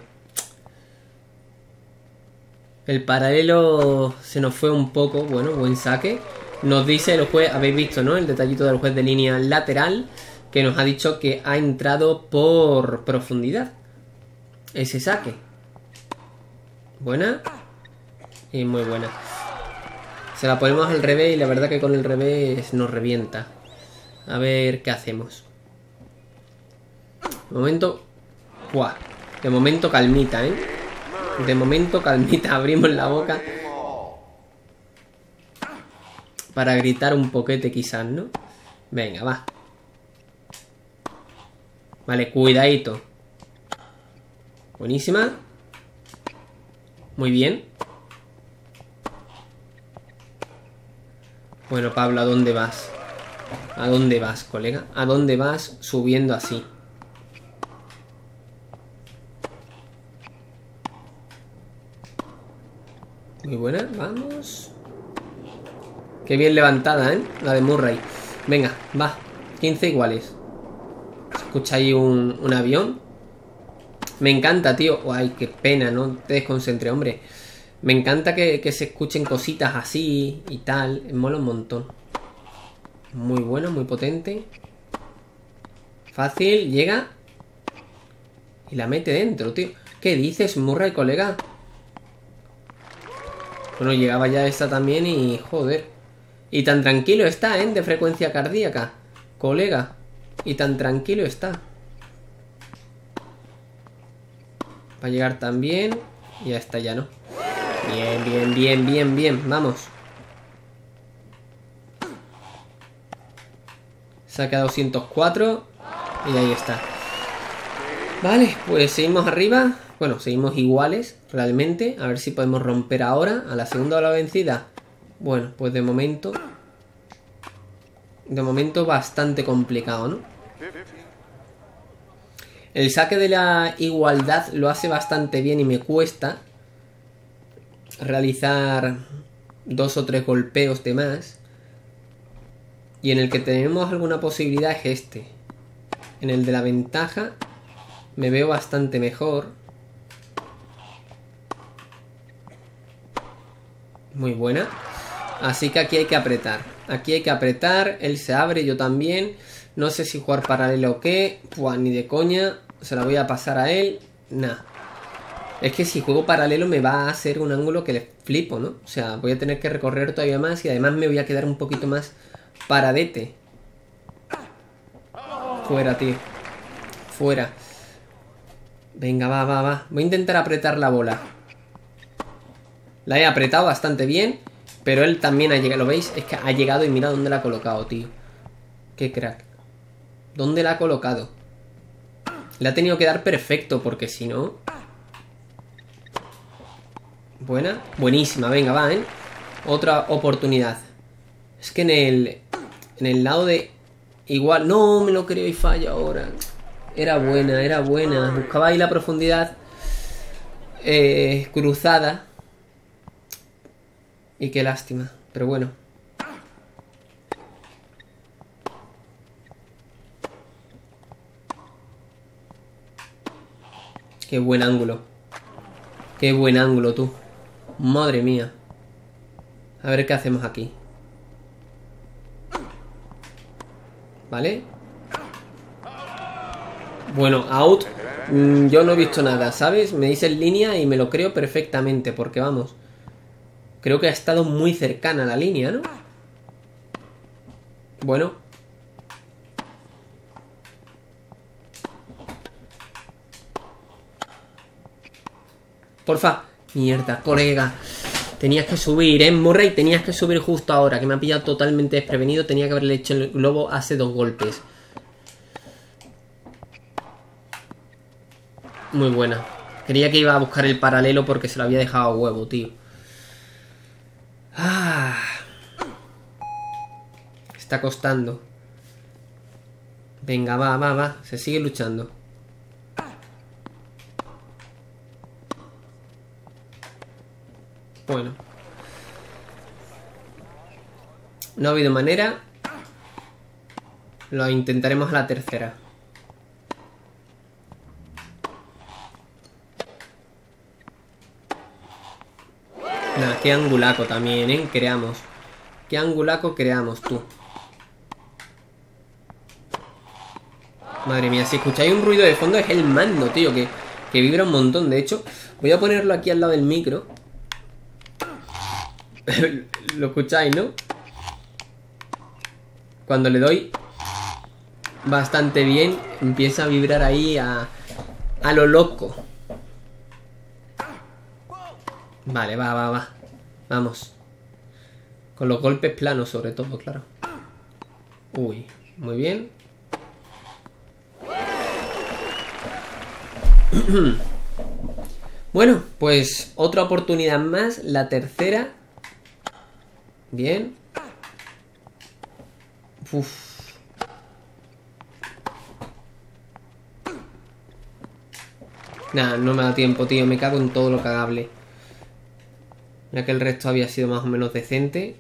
El paralelo se nos fue un poco. Bueno, buen saque. Nos dice el juez, habéis visto, ¿no? El detallito del juez de línea lateral, que nos ha dicho que ha entrado por profundidad ese saque. Buena. Y muy buena. Se la ponemos al revés y la verdad que con el revés nos revienta. A ver qué hacemos. De momento... ¡Buah! De momento calmita, ¿eh? De momento calmita. Abrimos la boca para gritar un poquete quizás, ¿no? Venga, va. Vale, cuidadito. Buenísima. Muy bien. Bueno, Pablo, ¿a dónde vas? ¿A dónde vas, colega? ¿A dónde vas subiendo así? Muy buena, vamos. Qué bien levantada, ¿eh? La de Murray. Venga, va. quince iguales. ¿Se escucha ahí un, un avión? Me encanta, tío. Ay, qué pena, no te desconcentres, hombre. Me encanta que, que se escuchen cositas así y tal. Me mola un montón. Muy bueno, muy potente. Fácil, llega. Y la mete dentro, tío. ¿Qué dices, Murray, colega? Bueno, llegaba ya esta también y... Joder. Y tan tranquilo está, ¿eh? De frecuencia cardíaca. Colega. Y tan tranquilo está. Va a llegar también. Y ya está, ya no. Bien, bien, bien, bien, bien. Vamos. Saca doscientos cuatro. Y ahí está. Vale, pues seguimos arriba. Bueno, seguimos iguales, realmente. A ver si podemos romper ahora. A la segunda o la vencida. Bueno, pues de momento... De momento bastante complicado, ¿no? El saque de la igualdad lo hace bastante bien y me cuesta realizar dos o tres golpeos de más. Y en el que tenemos alguna posibilidad es este. En el de la ventaja me veo bastante mejor. Muy buena. Así que aquí hay que apretar. Aquí hay que apretar. Él se abre, yo también. No sé si jugar paralelo o qué. Pues ni de coña. Se la voy a pasar a él. Nah. Es que si juego paralelo me va a hacer un ángulo que le flipo, ¿no? O sea, voy a tener que recorrer todavía más. Y además me voy a quedar un poquito más paradete. Fuera, tío. Fuera. Venga, va, va, va. Voy a intentar apretar la bola. La he apretado bastante bien. Pero él también ha llegado. ¿Lo veis? Es que ha llegado y mira dónde la ha colocado, tío. Qué crack. ¿Dónde la ha colocado? Le ha tenido que dar perfecto, porque si no... Buena. Buenísima, venga, va, ¿eh? Otra oportunidad. Es que en el... En el lado de... Igual... No, me lo creo y falla ahora. Era buena, era buena. Buscaba ahí la profundidad eh, cruzada. Y qué lástima. Pero bueno. Qué buen ángulo. Qué buen ángulo, tú. Madre mía. A ver qué hacemos aquí. ¿Vale? Bueno, out. Mm, yo no he visto nada, ¿sabes? Me dice en línea y me lo creo perfectamente. Porque vamos. Creo que ha estado muy cercana a la línea, ¿no? Bueno. Porfa. Mierda, colega. Tenías que subir, ¿eh? Murray, tenías que subir justo ahora. Que me ha pillado totalmente desprevenido. Tenía que haberle hecho el globo hace dos golpes. Muy buena. Quería que iba a buscar el paralelo porque se lo había dejado a huevo, tío. Ah. Está costando. Venga, va, va, va. Se sigue luchando. Bueno. No ha habido manera. Lo intentaremos a la tercera. Nah, qué angulaco también, ¿eh? Creamos. ¿Qué angulaco creamos, tú? Madre mía, si escucháis un ruido de fondo es el mando, tío, que, que vibra un montón. De hecho, voy a ponerlo aquí al lado del micro. Lo escucháis, ¿no? Cuando le doy bastante bien, empieza a vibrar ahí a, a lo loco. Vale, va, va, va. Vamos. Con los golpes planos, sobre todo, claro. Uy, muy bien. Bueno, pues otra oportunidad más. La tercera. Bien. Uf. Nah, no me da tiempo, tío. Me cago en todo lo cagable. Ya que el resto había sido más o menos decente.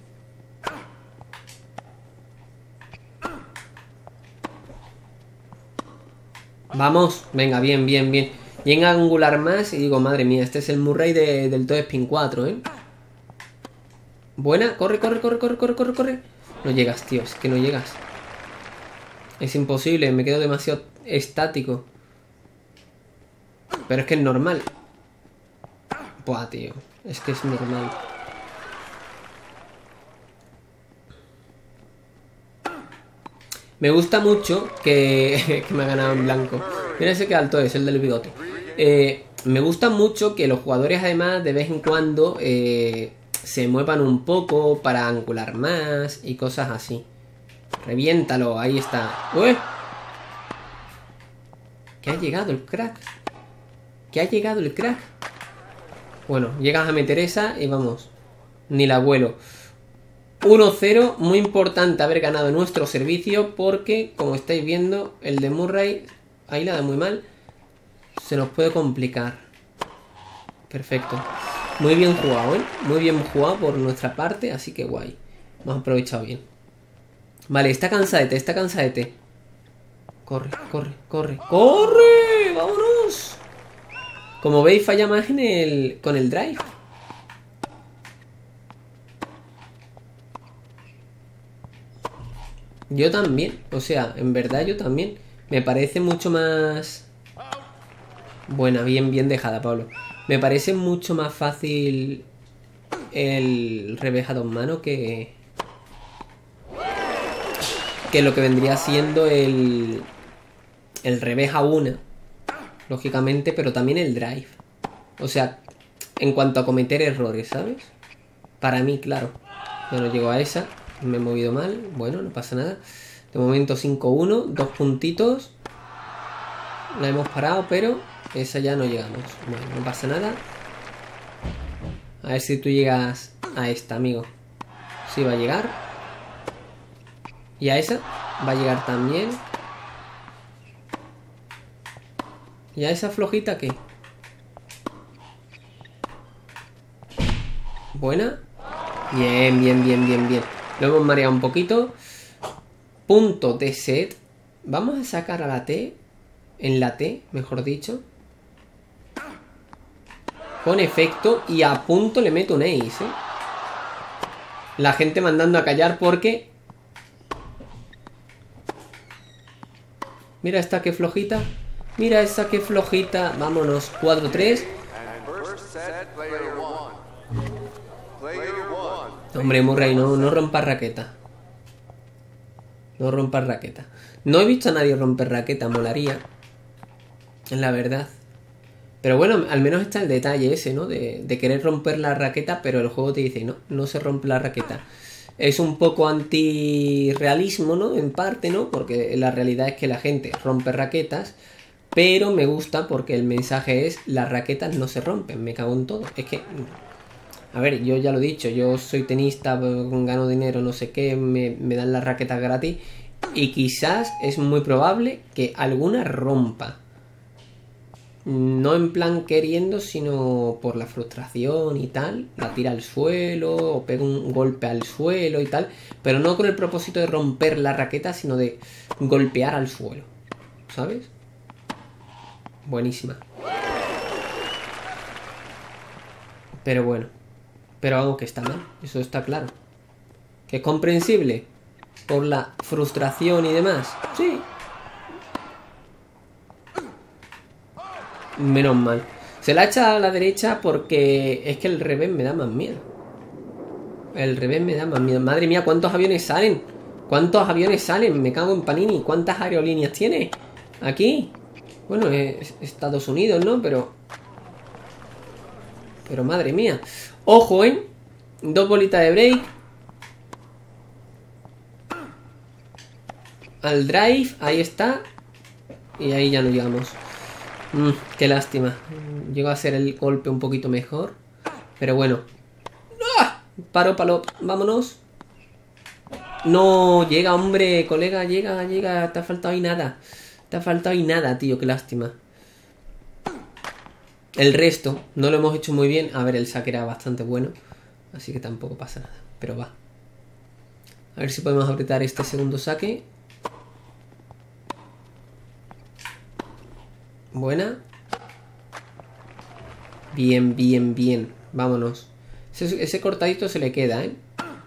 Vamos. Venga, bien, bien, bien. Llega a angular más y digo, madre mía, este es el Murray de, del Toe Spin cuatro, ¿eh? Buena. Corre, corre, corre, corre, corre, corre, corre. No llegas, tío. Es que no llegas. Es imposible. Me quedo demasiado estático. Pero es que es normal. Buah, tío. Es que es normal. Me gusta mucho que... que me ha ganado en blanco. Mira ese que alto es, el del bigote. Eh, me gusta mucho que los jugadores además de vez en cuando eh, se muevan un poco para angular más y cosas así. Reviéntalo, ahí está. ¡Ué! ¿Qué ha llegado el crack? ¿Qué ha llegado el crack? Bueno, llegas a meter esa y vamos. Ni la vuelo. uno cero, muy importante haber ganado nuestro servicio porque, como estáis viendo, el de Murray, ahí la da muy mal, se nos puede complicar. Perfecto. Muy bien jugado, ¿eh? Muy bien jugado por nuestra parte, así que guay. Hemos aprovechado bien. Vale, está cansadete, está cansadete. Corre, corre, corre. ¡Corre! ¡Vámonos! Como veis, falla más en el, con el drive. Yo también, o sea, en verdad yo también. Me parece mucho más... Buena, bien, bien dejada, Pablo. Me parece mucho más fácil el revés a dos manos que... Que lo que vendría siendo el... El revés a una. Lógicamente, pero también el drive. O sea, en cuanto a cometer errores, ¿sabes? Para mí, claro. Yo no llego a esa. Me he movido mal. Bueno, no pasa nada. De momento cinco uno. Dos puntitos. La hemos parado, pero esa ya no llegamos. Bueno, no pasa nada. A ver si tú llegas a esta, amigo. Sí, va a llegar. Y a esa va a llegar también. ¿Y a esa flojita qué? Buena. Bien, bien, bien, bien, bien. Lo hemos mareado un poquito. Punto de set. Vamos a sacar a la T. En la T, mejor dicho. Con efecto. Y a punto le meto un ace, ¿eh? La gente mandando a callar porque... Mira esta que flojita. Mira esa que flojita. Vámonos. cuatro tres. Hombre, Murray, no, no rompas raqueta. No rompas raqueta. No he visto a nadie romper raqueta. Molaría. La verdad. Pero bueno, al menos está el detalle ese, ¿no? De, de querer romper la raqueta, pero el juego te dice, no, no se rompe la raqueta. Es un poco antirrealismo, ¿no? En parte, ¿no? Porque la realidad es que la gente rompe raquetas. Pero me gusta porque el mensaje es, las raquetas no se rompen, me cago en todo. Es que, a ver, yo ya lo he dicho, yo soy tenista, gano dinero, no sé qué, me, me dan las raquetas gratis. Y quizás es muy probable que alguna rompa. No en plan queriendo, sino por la frustración y tal. La tira al suelo o pega un golpe al suelo y tal. Pero no con el propósito de romper la raqueta, sino de golpear al suelo. ¿Sabes? Buenísima. Pero bueno. Pero algo que está mal. Eso está claro. Que es comprensible por la frustración y demás. Sí. Menos mal. Se la echa a la derecha porque es que el revés me da más miedo. El revés me da más miedo. Madre mía, ¿cuántos aviones salen? ¿Cuántos aviones salen? Me cago en Panini. ¿Cuántas aerolíneas tiene? Aquí. Bueno, es Estados Unidos, ¿no? Pero... Pero madre mía. Ojo, ¿eh? Dos bolitas de break. Al drive. Ahí está. Y ahí ya no llegamos. Mm, qué lástima. Llego a hacer el golpe un poquito mejor. Pero bueno. ¡Ah! Paro, palo. Vámonos. No, llega, hombre. Colega, llega, llega. Te ha faltado ahí nada. Te ha faltado ahí nada, tío. Qué lástima. El resto no lo hemos hecho muy bien. A ver, el saque era bastante bueno. Así que tampoco pasa nada. Pero va. A ver si podemos apretar este segundo saque. Buena. Bien, bien, bien. Vámonos. Ese, ese cortadito se le queda, ¿eh?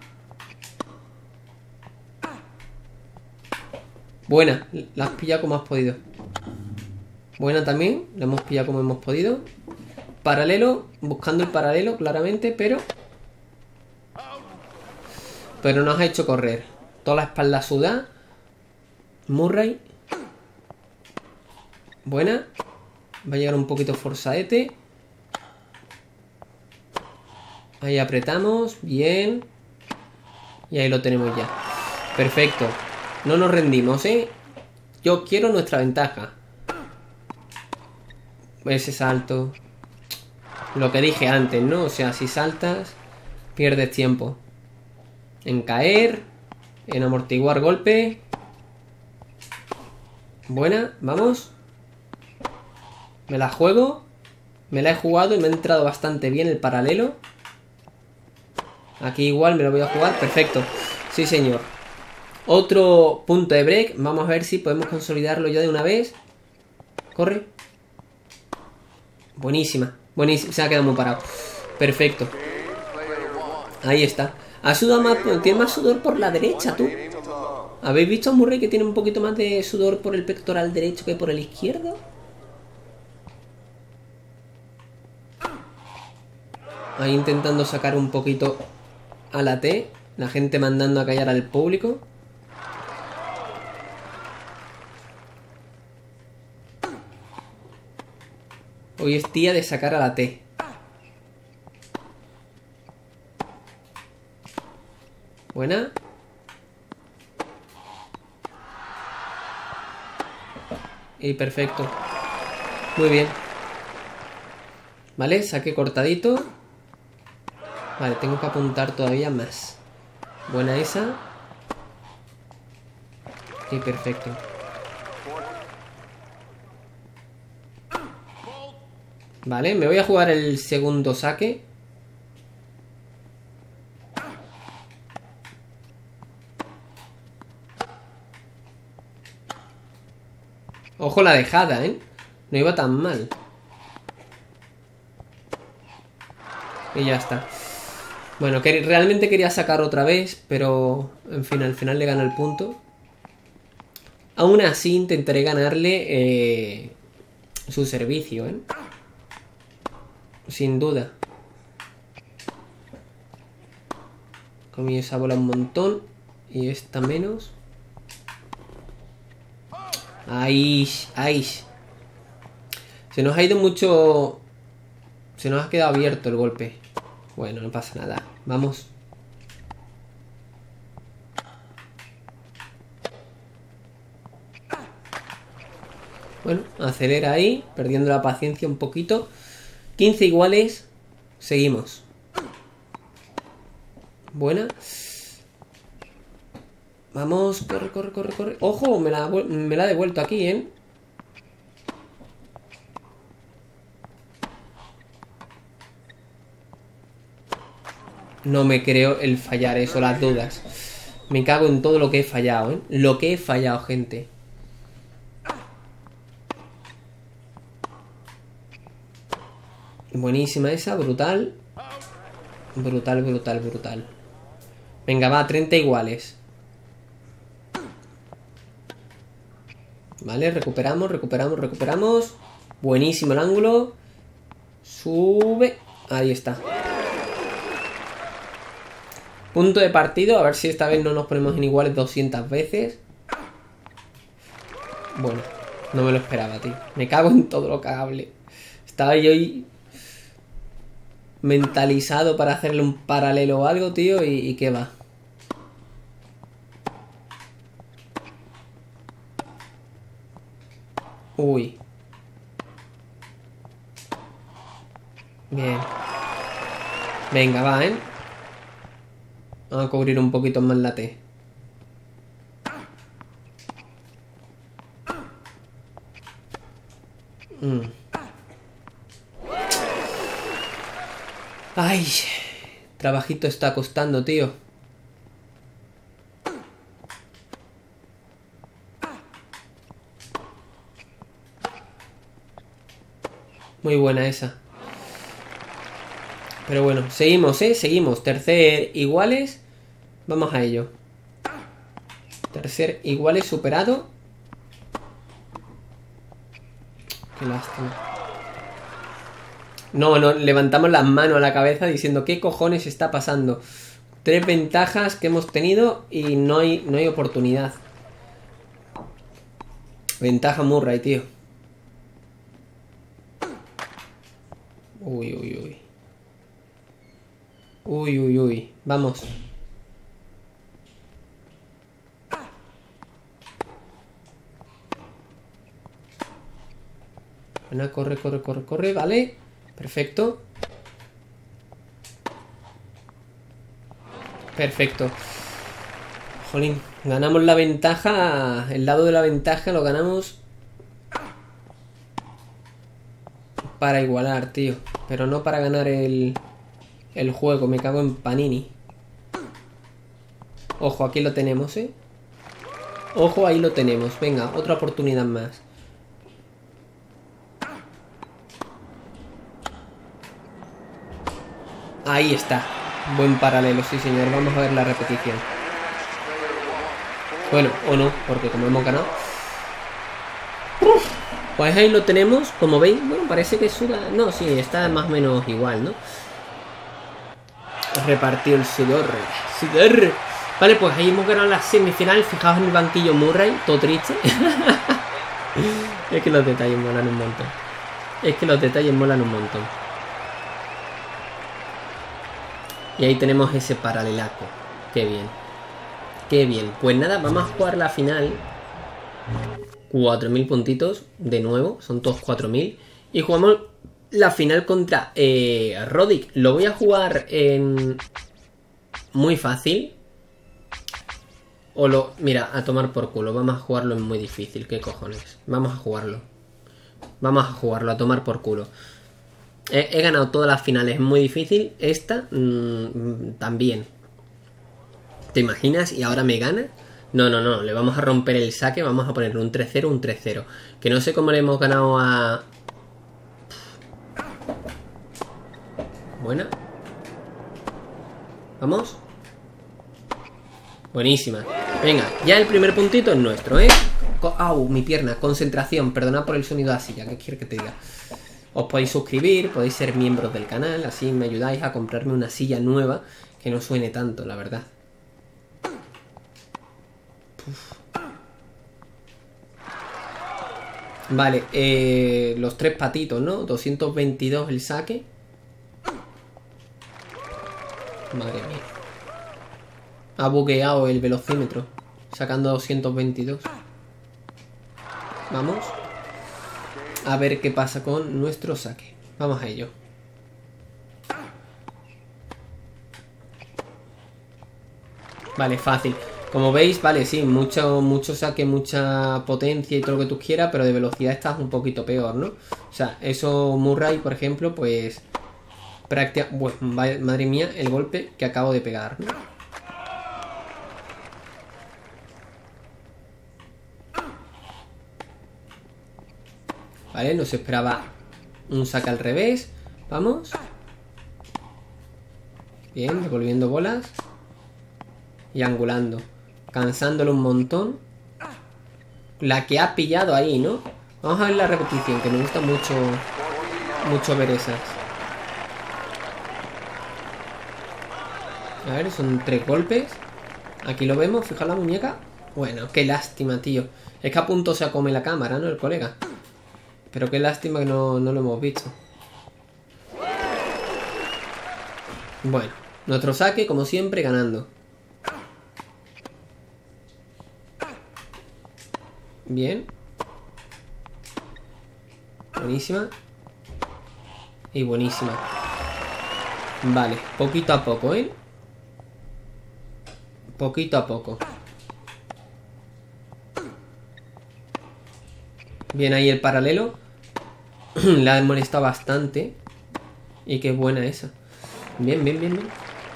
Buena. La has pillado como has podido. Buena también. La hemos pillado como hemos podido. Paralelo. Buscando el paralelo, claramente, pero... Pero nos ha hecho correr. Toda la espalda sudada. Murray. Buena. Va a llegar un poquito forzadete. Ahí apretamos. Bien. Y ahí lo tenemos ya. Perfecto. No nos rendimos, ¿eh? Yo quiero nuestra ventaja. Ese salto. Lo que dije antes, ¿no? O sea, si saltas, pierdes tiempo. En caer. En amortiguar golpe. Buena, vamos. Me la juego. Me la he jugado y me ha entrado bastante bien el paralelo. Aquí igual me lo voy a jugar. Perfecto. Sí, señor. Otro punto de break. Vamos a ver si podemos consolidarlo ya de una vez. Corre. Buenísima. Buenísima. Se ha quedado muy parado. Perfecto. Ahí está. Ha sudado más. Tiene más sudor por la derecha, tú. ¿Habéis visto a Murray que tiene un poquito más de sudor por el pectoral derecho que por el izquierdo? Ahí intentando sacar un poquito a la T. La gente mandando a callar al público. Hoy es día de sacar a la T. Buena. Y perfecto. Muy bien. Vale, saque cortadito. Vale, tengo que apuntar todavía más. Buena esa. Y perfecto. Vale, me voy a jugar el segundo saque. Ojo la dejada, ¿eh? No iba tan mal. Y ya está. Bueno, que realmente quería sacar otra vez, pero en fin, al final le gana el punto. Aún así intentaré ganarle eh, su servicio, ¿eh? Sin duda. Comí esa bola un montón. Y esta menos. Ahí, ahí. Se nos ha ido mucho. Se nos ha quedado abierto el golpe. Bueno, no pasa nada. Vamos. Bueno, acelera ahí. Perdiendo la paciencia un poquito. quince iguales. Seguimos. Buena. Vamos, corre, corre, corre, corre. Ojo, me la, me la ha devuelto aquí, ¿eh? No me creo el fallar eso, las dudas. Me cago en todo lo que he fallado, ¿eh? Lo que he fallado, gente. Buenísima esa, brutal. Brutal, brutal, brutal. Venga, va, treinta iguales. Vale, recuperamos, recuperamos, recuperamos. Buenísimo el ángulo. Sube. Ahí está. Punto de partido. A ver si esta vez no nos ponemos en iguales doscientas veces. Bueno, no me lo esperaba, tío. Me cago en todo lo cagable. Estaba yo ahí mentalizado para hacerle un paralelo o algo, tío. Y, y qué va. Uy. Bien. Venga, va, ¿eh? Vamos a cubrir un poquito más la T. Mm. Ay. Trabajito está costando, tío. Muy buena esa. Pero bueno, seguimos, ¿eh? Seguimos. Tercer iguales. Vamos a ello. Tercer iguales superado. Qué lástima. No, no, levantamos las manos a la cabeza diciendo ¿qué cojones está pasando? Tres ventajas que hemos tenido y no hay, no hay oportunidad. Ventaja Murray, tío. Uy, uy, uy. Uy, uy, uy. Vamos. Bueno, corre, corre, corre, corre. Vale. Perfecto. Perfecto. Jolín. Ganamos la ventaja. El lado de la ventaja lo ganamos para igualar, tío. Pero no para ganar el... El juego, me cago en Panini. Ojo, aquí lo tenemos, ¿eh? Ojo, ahí lo tenemos. Venga, otra oportunidad más. Ahí está. Buen paralelo, sí señor. Vamos a ver la repetición. Bueno, o no, porque como hemos ganado. Uf, pues ahí lo tenemos, como veis. Bueno, parece que suda... No, sí, está más o menos igual, ¿no? Repartió el sudor. Sudor. Vale, pues ahí hemos ganado la semifinal. Fijaos en el banquillo Murray, todo triste. Es que los detalles molan un montón. Es que los detalles molan un montón. Y ahí tenemos ese paralelaco. Qué bien. Qué bien. Pues nada, vamos a jugar la final. cuatro mil puntitos. De nuevo, son todos cuatro mil. Y jugamos la final contra eh, Roddick. Lo voy a jugar en... muy fácil. O lo... Mira, a tomar por culo. Vamos a jugarlo en muy difícil. ¿Qué cojones? Vamos a jugarlo. Vamos a jugarlo, a tomar por culo. He, he ganado todas las finales muy difícil. Esta mmm, también. ¿Te imaginas? ¿Y ahora me gana? No, no, no. Le vamos a romper el saque. Vamos a ponerle un tres cero, un tres cero. Que no sé cómo le hemos ganado a... Buena. Vamos. Buenísima. Venga, ya el primer puntito es nuestro, ¿eh? Au, mi pierna. Concentración. Perdonad por el sonido de la silla. ¿Qué quiere que te diga? Os podéis suscribir, podéis ser miembros del canal. Así me ayudáis a comprarme una silla nueva que no suene tanto, la verdad. Uf. Vale, eh, los tres patitos, ¿no? doscientos veintidós el saque. Madre mía. Ha bugueado el velocímetro. Sacando doscientos veintidós. Vamos. A ver qué pasa con nuestro saque. Vamos a ello. Vale, fácil. Como veis, vale, sí, mucho, mucho saque, mucha potencia y todo lo que tú quieras, pero de velocidad estás un poquito peor, ¿no? O sea, eso Murray, por ejemplo, pues... Práctica... Bueno, madre mía, el golpe que acabo de pegar, ¿no? Vale, no se esperaba un saque al revés. Vamos. Bien, devolviendo bolas. Y angulando. Cansándolo un montón. La que ha pillado ahí, ¿no? Vamos a ver la repetición, que me gusta mucho. Mucho ver esas. A ver, son tres golpes. Aquí lo vemos, fija la muñeca. Bueno, qué lástima, tío. Es que a punto se come la cámara, ¿no? El colega. Pero qué lástima que no, no lo hemos visto. Bueno, nuestro saque, como siempre, ganando. Bien. Buenísima. Y buenísima. Vale, poquito a poco, ¿eh? Poquito a poco. Bien ahí el paralelo. Le ha molestado bastante. Y qué buena esa. Bien, bien, bien, bien.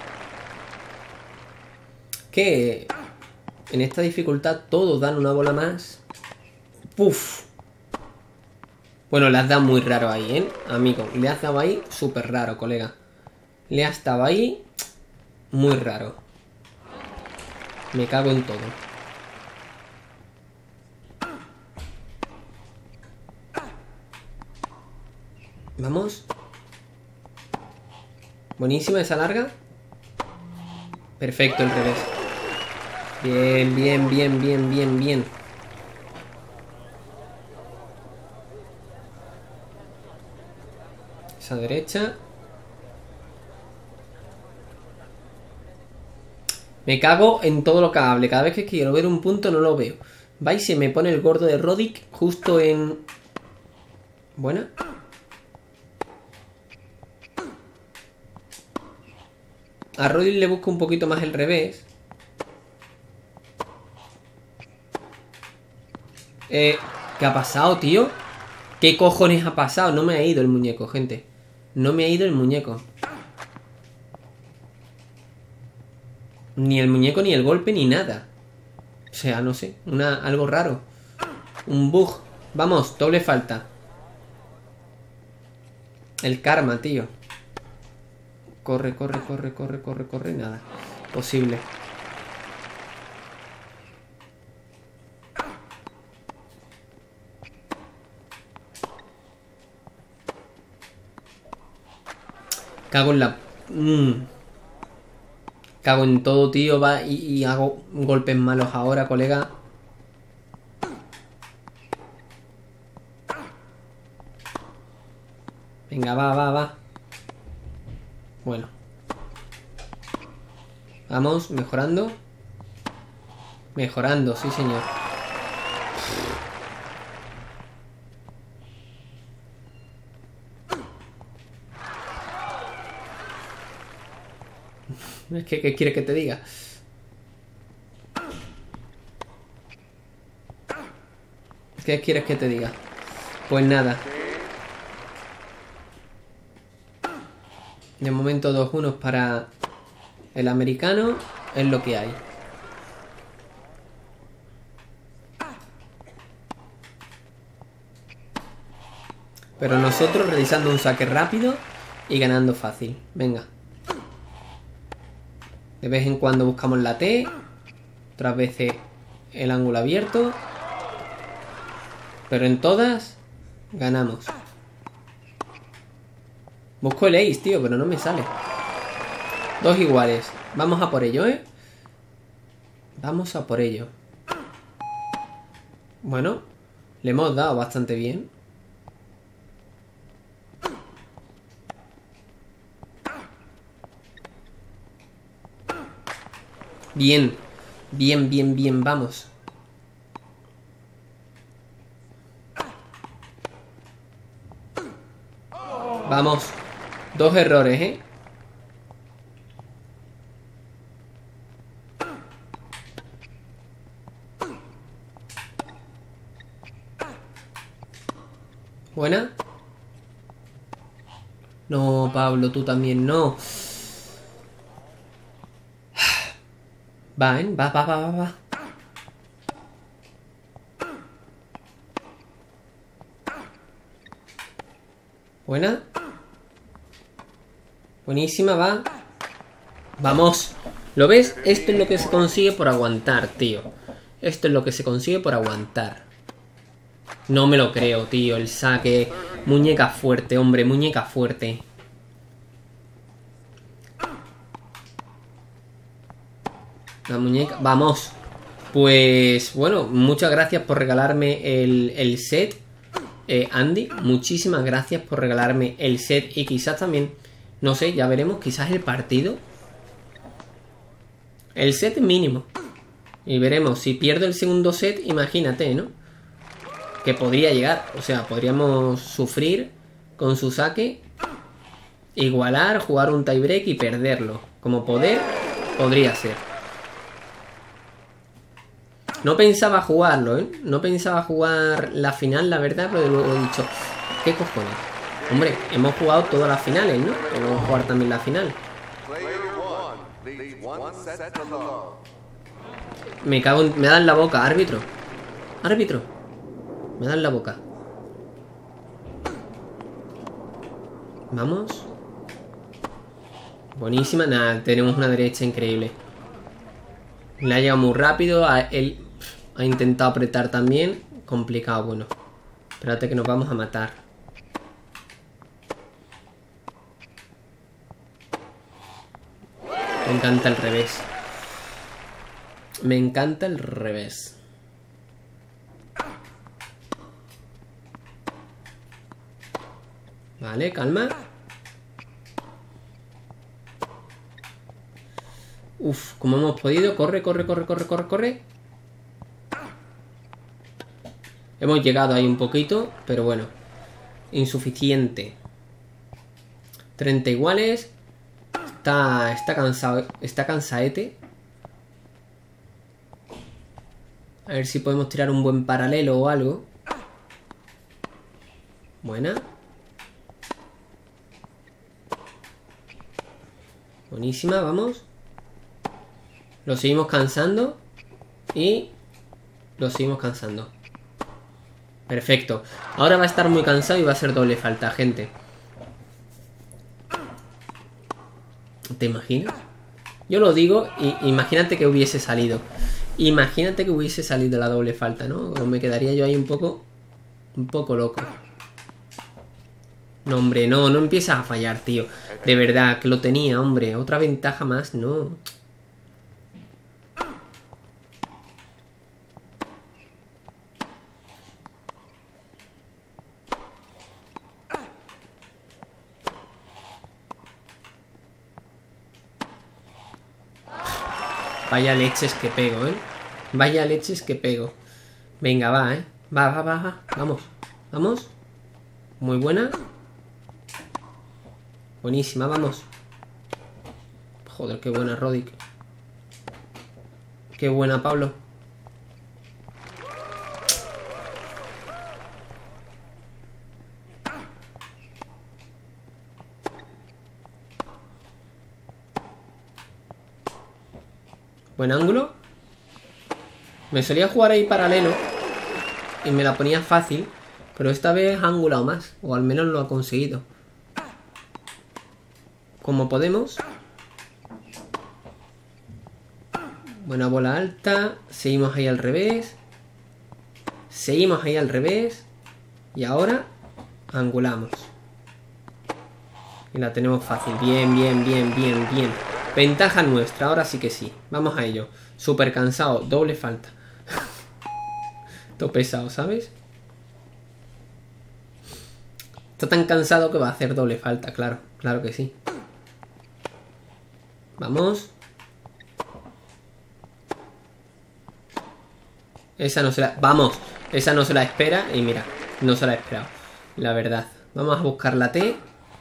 Que en esta dificultad todos dan una bola más. Puf. Bueno, le has dado muy raro ahí, ¿eh? Amigo, le has dado ahí súper raro, colega. Le has dado ahí muy raro. Me cago en todo. Vamos. Buenísima esa larga. Perfecto el revés. Bien, bien, bien, bien, bien, bien. Esa derecha. Me cago en todo lo que hable. Cada vez que quiero ver un punto no lo veo. Va y se me pone el gordo de Roddick justo en... Buena. A Roddick le busco un poquito más el revés. Eh, ¿qué ha pasado, tío? ¿Qué cojones ha pasado? No me ha ido el muñeco, gente. No me ha ido el muñeco. Ni el muñeco, ni el golpe, ni nada. O sea, no sé. Una, algo raro. Un bug. Vamos, doble falta. El karma, tío. Corre, corre, corre, corre, corre, corre. Nada. Posible. Cago en la... Mm. Cago en todo, tío. Va y, y hago golpes malos ahora, colega. Venga, va, va, va. Bueno. Vamos, mejorando. Mejorando, sí, señor. Es que, ¿qué quieres que te diga? ¿Qué quieres que te diga? Pues nada. De momento dos unos para el americano. Es lo que hay. Pero nosotros realizando un saque rápido y ganando fácil. Venga. De vez en cuando buscamos la T. Otras veces el ángulo abierto. Pero en todas ganamos. Busco el ace, tío, pero no me sale. Dos iguales. Vamos a por ello, ¿eh? Vamos a por ello. Bueno, le hemos dado bastante bien. Bien. Bien, bien, bien, vamos. Vamos. Dos errores, ¿eh? Buena. No, Pablo, tú también no. Va, ¿eh? Va, va, va, va, va. Buena. Buenísima, va. Vamos. ¿Lo ves? Esto es lo que se consigue por aguantar, tío. Esto es lo que se consigue por aguantar. No me lo creo, tío. El saque. Muñeca fuerte, hombre. Muñeca fuerte. La muñeca... Vamos. Pues bueno, muchas gracias por regalarme el, el set, eh, Andy. Muchísimas gracias por regalarme el set. Y quizás también, no sé, ya veremos, quizás el partido. El set mínimo. Y veremos, si pierdo el segundo set, imagínate, ¿no? Que podría llegar, o sea, podríamos sufrir con su saque, igualar, jugar un tiebreak y perderlo. Como poder, podría ser. No pensaba jugarlo, ¿eh? No pensaba jugar la final, la verdad, pero luego he dicho, ¿qué cojones? Hombre, hemos jugado todas las finales, ¿no? Podemos jugar también la final. Me cago en... Me dan la boca, árbitro. Árbitro. Me dan la boca. Vamos. Buenísima. Nada, tenemos una derecha increíble. Le ha llegado muy rápido. A él ha intentado apretar también. Complicado, bueno. Espérate que nos vamos a matar. Me encanta el revés. Me encanta el revés. Vale, calma. Uf, como hemos podido. Corre, corre, corre, corre, corre, corre. Hemos llegado ahí un poquito, pero bueno. Insuficiente. treinta iguales. Está, está cansado. Está cansaete. A ver si podemos tirar un buen paralelo o algo. Buena. Buenísima, vamos. Lo seguimos cansando. Y lo seguimos cansando. Perfecto. Ahora va a estar muy cansado y va a ser doble falta, gente. ¿Te imaginas? Yo lo digo y imagínate que hubiese salido. Imagínate que hubiese salido la doble falta, ¿no? O me quedaría yo ahí un poco... Un poco loco. No, hombre, no, no empiezas a fallar, tío. De verdad, que lo tenía, hombre. Otra ventaja más, no. Vaya leches que pego, ¿eh? Vaya leches que pego. Venga, va, ¿eh? Va, va, va, va. Vamos. Vamos. Muy buena. Buenísima, vamos. Joder, qué buena, Rodic. Qué buena, Pablo. Buen ángulo. Me solía jugar ahí paralelo y me la ponía fácil, pero esta vez ha angulado más, o al menos lo ha conseguido. Como podemos. Buena bola alta. Seguimos ahí al revés. Seguimos ahí al revés. Y ahora angulamos. Y la tenemos fácil. Bien, bien, bien, bien, bien. Ventaja nuestra, ahora sí que sí. Vamos a ello. Súper cansado, doble falta. Todo pesado, ¿sabes? Está tan cansado que va a hacer doble falta, claro. Claro que sí. Vamos. Esa no se la... Vamos. Esa no se la espera. Y mira, no se la ha esperado. La verdad. Vamos a buscar la T.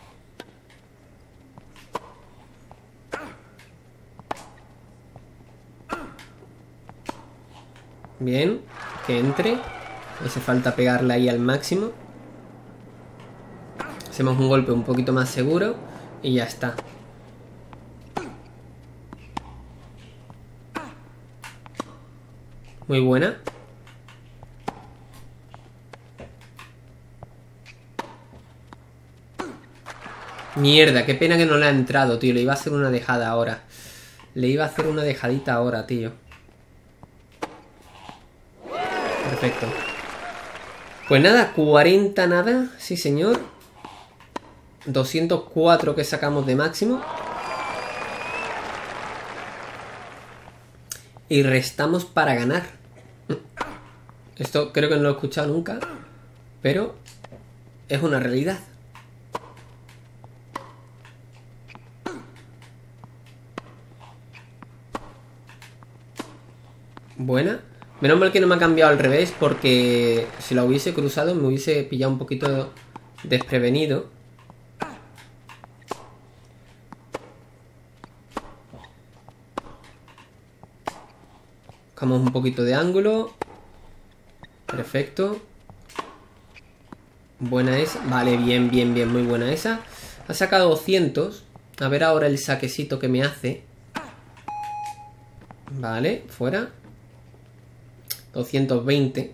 Bien, que entre. Hace falta pegarle ahí al máximo. Hacemos un golpe un poquito más seguro. Y ya está. Muy buena. Mierda, qué pena que no le ha entrado, tío. Le iba a hacer una dejada ahora. Le iba a hacer una dejadita ahora, tío. Perfecto. Pues nada, cuarenta nada. Sí, señor. doscientos cuatro que sacamos de máximo. Y restamos para ganar. Esto creo que no lo he escuchado nunca, pero es una realidad. Buena. Menos mal que no me ha cambiado al revés, porque si la hubiese cruzado me hubiese pillado un poquito desprevenido. Buscamos un poquito de ángulo. Perfecto. Buena esa. Vale, bien, bien, bien. Muy buena esa. Ha sacado doscientos. A ver ahora el saquecito que me hace. Vale, fuera. doscientos veinte.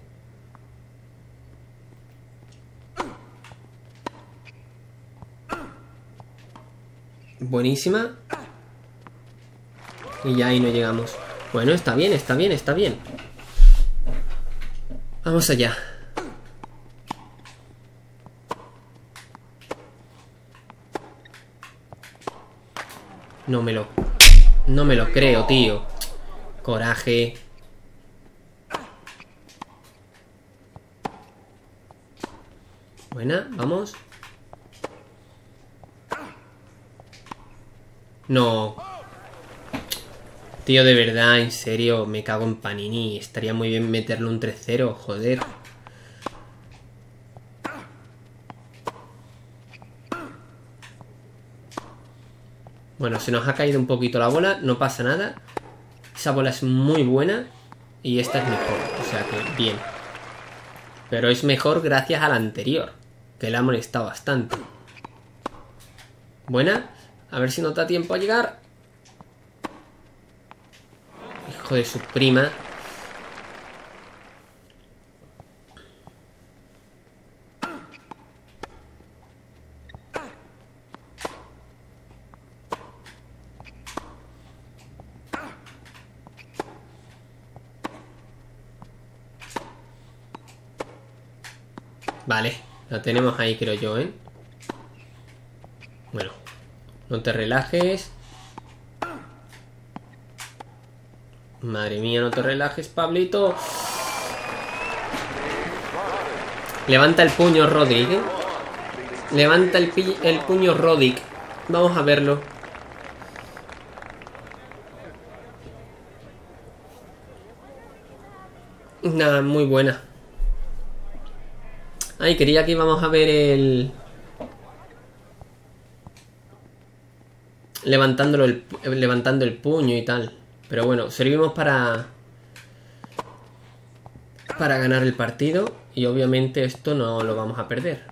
Buenísima. Y ya ahí no llegamos. Bueno, está bien, está bien, está bien. Vamos allá. No me lo... No me lo creo, tío. Coraje. Buena, vamos. No. Tío, de verdad, en serio, me cago en Panini. Estaría muy bien meterle un tres cero, joder. Bueno, se nos ha caído un poquito la bola, no pasa nada. Esa bola es muy buena y esta es mejor, o sea que bien. Pero es mejor gracias a la anterior, que la ha molestado bastante. Buena, a ver si nos da tiempo a llegar. Hijo de su prima. Vale, la tenemos ahí, creo yo, ¿eh? Bueno, no te relajes. Madre mía, no te relajes, Pablito. Levanta el puño, Rodrick, ¿eh? Levanta el, el puño, Roddick. Vamos a verlo. Nada, muy buena. Ay, quería que íbamos a ver el... Levantándolo el... Levantando el puño y tal. Pero bueno, servimos para... Para ganar el partido. Y obviamente esto no lo vamos a perder.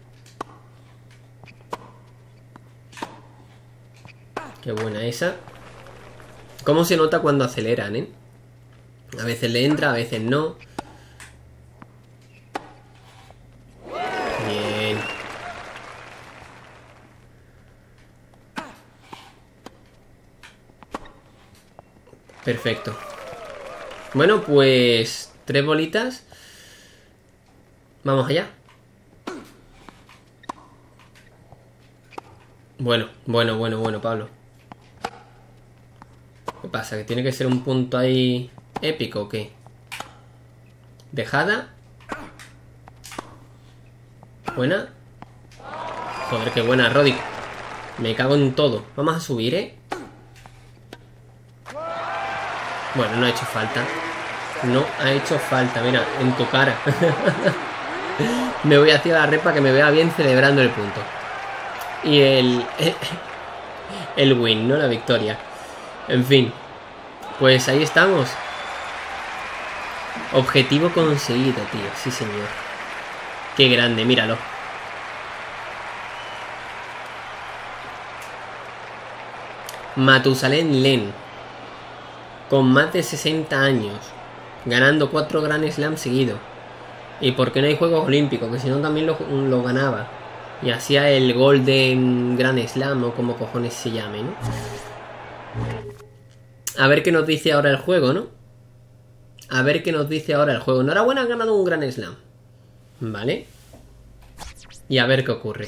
Qué buena esa. ¿Cómo se nota cuando aceleran, eh? A veces le entra, a veces no. Bien. Perfecto. Bueno, pues... Tres bolitas. Vamos allá. Bueno, bueno, bueno, bueno, Pablo. ¿Qué pasa? ¿Que tiene que ser un punto ahí épico o qué? Dejada. Buena. Joder, qué buena, Roddick. Me cago en todo. Vamos a subir, ¿eh? Bueno, no ha hecho falta. No ha hecho falta, mira, en tu cara. Me voy hacia la red para que me vea bien celebrando el punto. Y el... El win, ¿no? La victoria. En fin. Pues ahí estamos. Objetivo conseguido, tío. Sí, señor. Qué grande, míralo. Matusalén Len. Con más de sesenta años. Ganando cuatro Grand Slam seguidos. Y porque no hay Juegos Olímpicos, que si no también lo, lo ganaba. Y hacía el Golden Grand Slam, o como cojones se llame, ¿no? A ver qué nos dice ahora el juego, ¿no? A ver qué nos dice ahora el juego. Enhorabuena, has ganado un Grand Slam. Vale. Y a ver qué ocurre.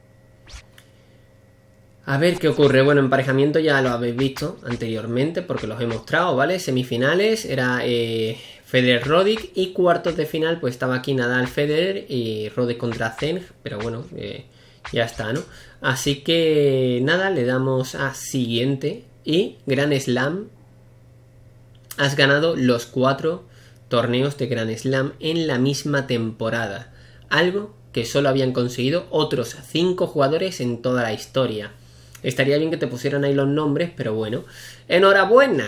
A ver qué ocurre. Bueno, emparejamiento ya lo habéis visto anteriormente porque los he mostrado, ¿vale? Semifinales era eh, Federer-Roddick y cuartos de final pues estaba aquí Nadal-Federer y Roddick contra Zeng, pero bueno, eh, ya está, ¿no? Así que nada, le damos a siguiente y Grand Slam. Has ganado los cuatro torneos de Grand Slam en la misma temporada, algo que solo habían conseguido otros cinco jugadores en toda la historia. Estaría bien que te pusieran ahí los nombres, pero bueno. ¡Enhorabuena!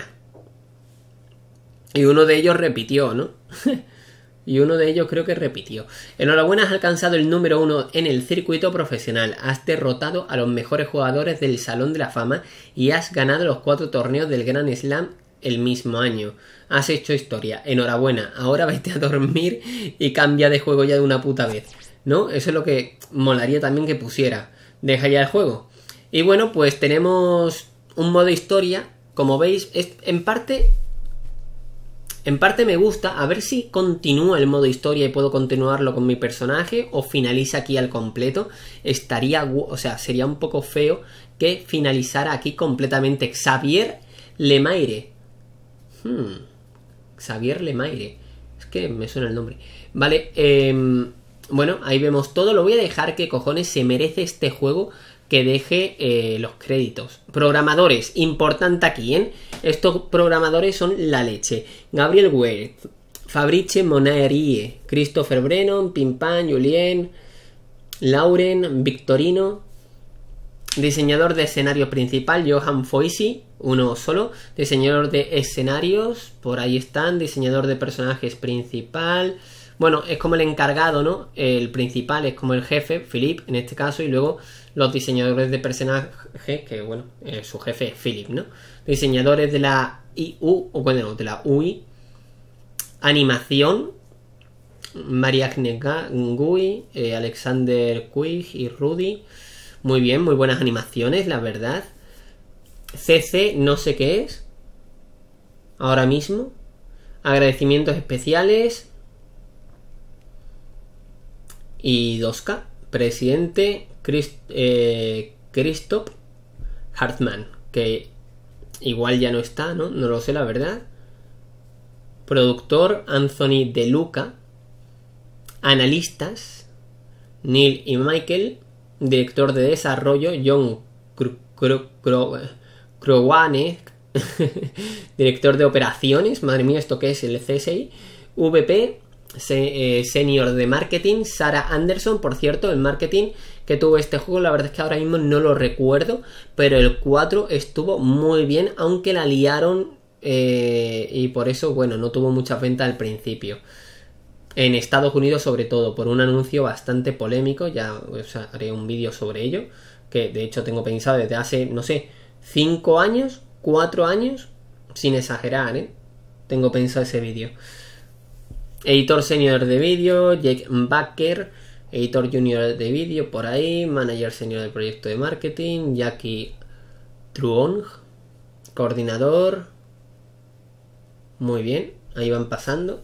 Y uno de ellos repitió, ¿no? Y uno de ellos creo que repitió. Enhorabuena, has alcanzado el número uno en el circuito profesional. Has derrotado a los mejores jugadores del Salón de la Fama y has ganado los cuatro torneos del Grand Slam el mismo año. Has hecho historia. Enhorabuena. Ahora vete a dormir y cambia de juego ya de una puta vez, ¿no? Eso es lo que molaría también que pusiera. Deja ya el juego. Y bueno, pues tenemos un modo historia. Como veis, es, en parte En parte me gusta. A ver si continúa el modo historia y puedo continuarlo con mi personaje o finaliza aquí al completo. Estaría, o sea, sería un poco feo que finalizara aquí completamente. Xavier Lemaire. Hmm. Xavier Lemaire. Es que me suena el nombre. Vale, eh, bueno, ahí vemos todo. Lo voy a dejar, que cojones se merece este juego, que deje eh, los créditos. Programadores, importante aquí, ¿eh? Estos programadores son la leche. Gabriel Weir, Fabrice Monerie, Christopher Brennan, Pimpan, Julien, Lauren, Victorino. Diseñador de escenario principal, Johan Foisy, uno solo. Diseñador de escenarios, por ahí están. Diseñador de personajes principal. Bueno, es como el encargado, ¿no? El principal es como el jefe, Philippe, en este caso, y luego los diseñadores de personajes, que bueno, eh, su jefe es Philip, ¿no? Diseñadores de la I U, o bueno, de la U I. Animación, Marie-Agne Gui, eh, Alexander Quig y Rudy. Muy bien, muy buenas animaciones, la verdad. C C, no sé qué es ahora mismo. Agradecimientos especiales. Y dos K, presidente Christ, eh, Christoph Hartmann, que igual ya no está, ¿no? No lo sé, la verdad. Productor Anthony De Luca. Analistas Neil y Michael. Director de desarrollo John Crowane. Director de operaciones, madre mía, ¿esto qué es? El C S I. V P Se, eh, senior de marketing, Sarah Anderson. Por cierto, el marketing que tuvo este juego, la verdad es que ahora mismo no lo recuerdo, pero el cuatro estuvo muy bien, aunque la liaron eh, y por eso, bueno, no tuvo mucha venta al principio. En Estados Unidos, sobre todo, por un anuncio bastante polémico. Ya, o sea, haré un vídeo sobre ello, que de hecho tengo pensado desde hace, no sé, cinco años, cuatro años, sin exagerar, ¿eh? Tengo pensado ese vídeo. Editor senior de vídeo, Jake Baker. Editor junior de vídeo, por ahí. Manager senior del proyecto de marketing, Jackie Truong. Coordinador. Muy bien, ahí van pasando.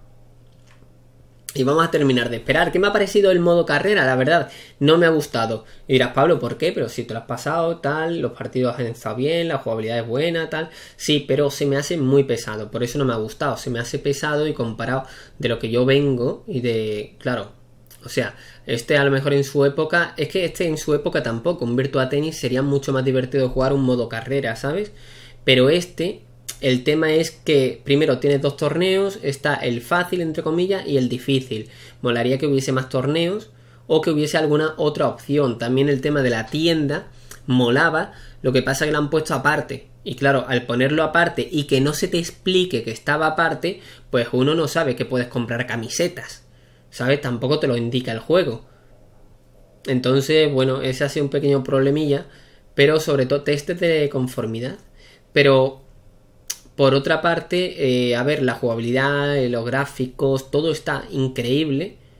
Y vamos a terminar de esperar. ¿Qué me ha parecido el modo carrera? La verdad, no me ha gustado. Y dirás, Pablo, ¿por qué? Pero si te lo has pasado, tal, los partidos han estado bien, la jugabilidad es buena, tal. Sí, pero se me hace muy pesado. Por eso no me ha gustado. Se me hace pesado y comparado de lo que yo vengo y de... Claro, o sea, este a lo mejor en su época... Es que este en su época tampoco. Un Virtua Tennis sería mucho más divertido jugar un modo carrera, ¿sabes? Pero este... El tema es que primero tienes dos torneos, está el fácil entre comillas y el difícil. Molaría que hubiese más torneos o que hubiese alguna otra opción. También el tema de la tienda molaba, lo que pasa es que lo han puesto aparte. Y claro, al ponerlo aparte y que no se te explique que estaba aparte, pues uno no sabe que puedes comprar camisetas, ¿sabes? Tampoco te lo indica el juego. Entonces, bueno, ese ha sido un pequeño problemilla, pero sobre todo testes de conformidad. Pero... Por otra parte, eh, a ver, la jugabilidad, los gráficos, todo está increíble.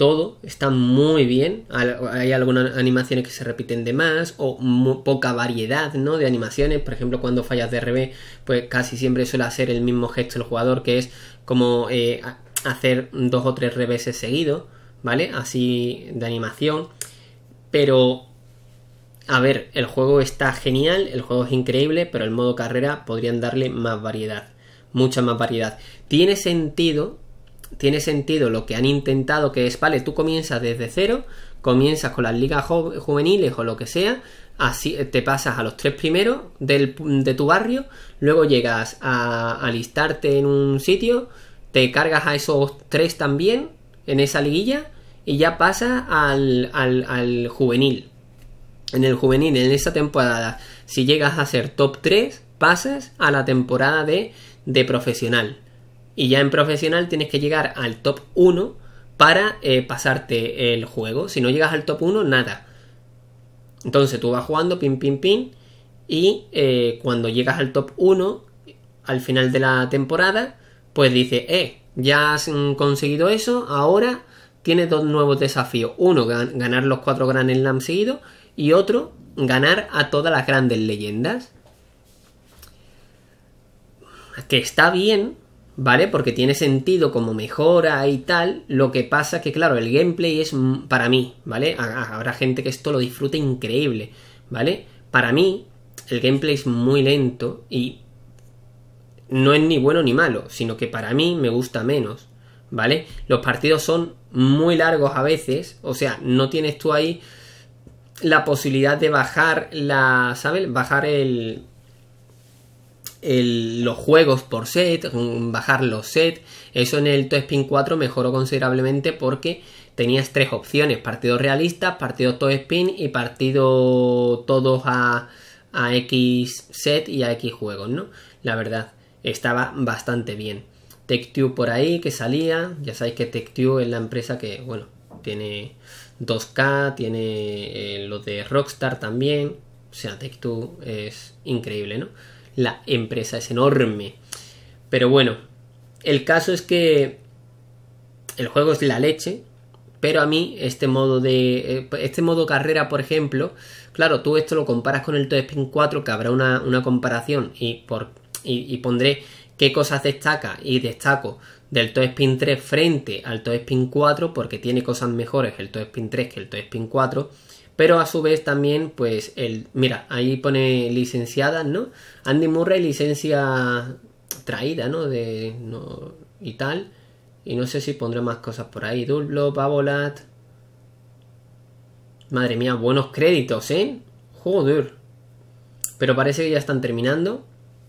todo está muy bien. Hay algunas animaciones que se repiten de más o muy poca variedad, ¿no?, de animaciones. Por ejemplo, cuando fallas de revés, pues casi siempre suele hacer el mismo gesto el jugador, que es como eh, hacer dos o tres reveses seguidos, ¿vale? Así de animación. Pero, a ver, el juego está genial, el juego es increíble, pero el modo carrera podrían darle más variedad, mucha más variedad. Tiene sentido, tiene sentido lo que han intentado, que es, vale, tú comienzas desde cero, comienzas con las ligas ju juveniles o lo que sea, así te pasas a los tres primeros del, de tu barrio, luego llegas a alistarte en un sitio, te cargas a esos tres también en esa liguilla y ya pasas al, al, al juvenil. En el juvenil, en esa temporada, si llegas a ser top tres, pasas a la temporada de, de profesional. Y ya en profesional tienes que llegar al top uno para eh, pasarte el juego. Si no llegas al top uno, nada. Entonces tú vas jugando pin, pin, pin. Y eh, cuando llegas al top uno, al final de la temporada, pues dice, eh, ya has conseguido eso, ahora tienes dos nuevos desafíos. Uno, gan ganar los cuatro Grand Slam seguidos. Y otro, ganar a todas las grandes leyendas. Que está bien, ¿vale? Porque tiene sentido como mejora y tal. Lo que pasa que, claro, el gameplay es para mí, ¿vale? Habrá gente que esto lo disfrute increíble, ¿vale? Para mí, el gameplay es muy lento y no es ni bueno ni malo, sino que para mí me gusta menos, ¿vale? Los partidos son muy largos a veces, o sea, no tienes tú ahí la posibilidad de bajar la, ¿sabes? Bajar el, el los juegos por set, bajar los sets. Eso en el Toy Spin cuatro mejoró considerablemente porque tenías tres opciones: partidos realistas, partidos Toy Spin y partido todos a, a X set y a X juegos, ¿no? La verdad, estaba bastante bien. Take-Two por ahí que salía, ya sabéis que Take-Two es la empresa que, bueno, tiene dos K, tiene eh, lo de Rockstar también. O sea, Take-Two es increíble, ¿no? La empresa es enorme. Pero bueno, el caso es que el juego es la leche, pero a mí este modo de este modo carrera, por ejemplo, claro, tú esto lo comparas con el Toy Spin cuatro, que habrá una, una comparación y, por, y, y pondré qué cosas destaca y destaco del Toy Spin tres frente al Toy Spin cuatro, porque tiene cosas mejores el Toy Spin tres que el Toy Spin cuatro, pero a su vez también, pues, el mira, ahí pone licenciadas, ¿no? Andy Murray, licencia traída, ¿no? De, no y tal, y no sé si pondré más cosas por ahí. Dublo, Babolat. Madre mía, buenos créditos, ¿eh? Joder. Pero parece que ya están terminando.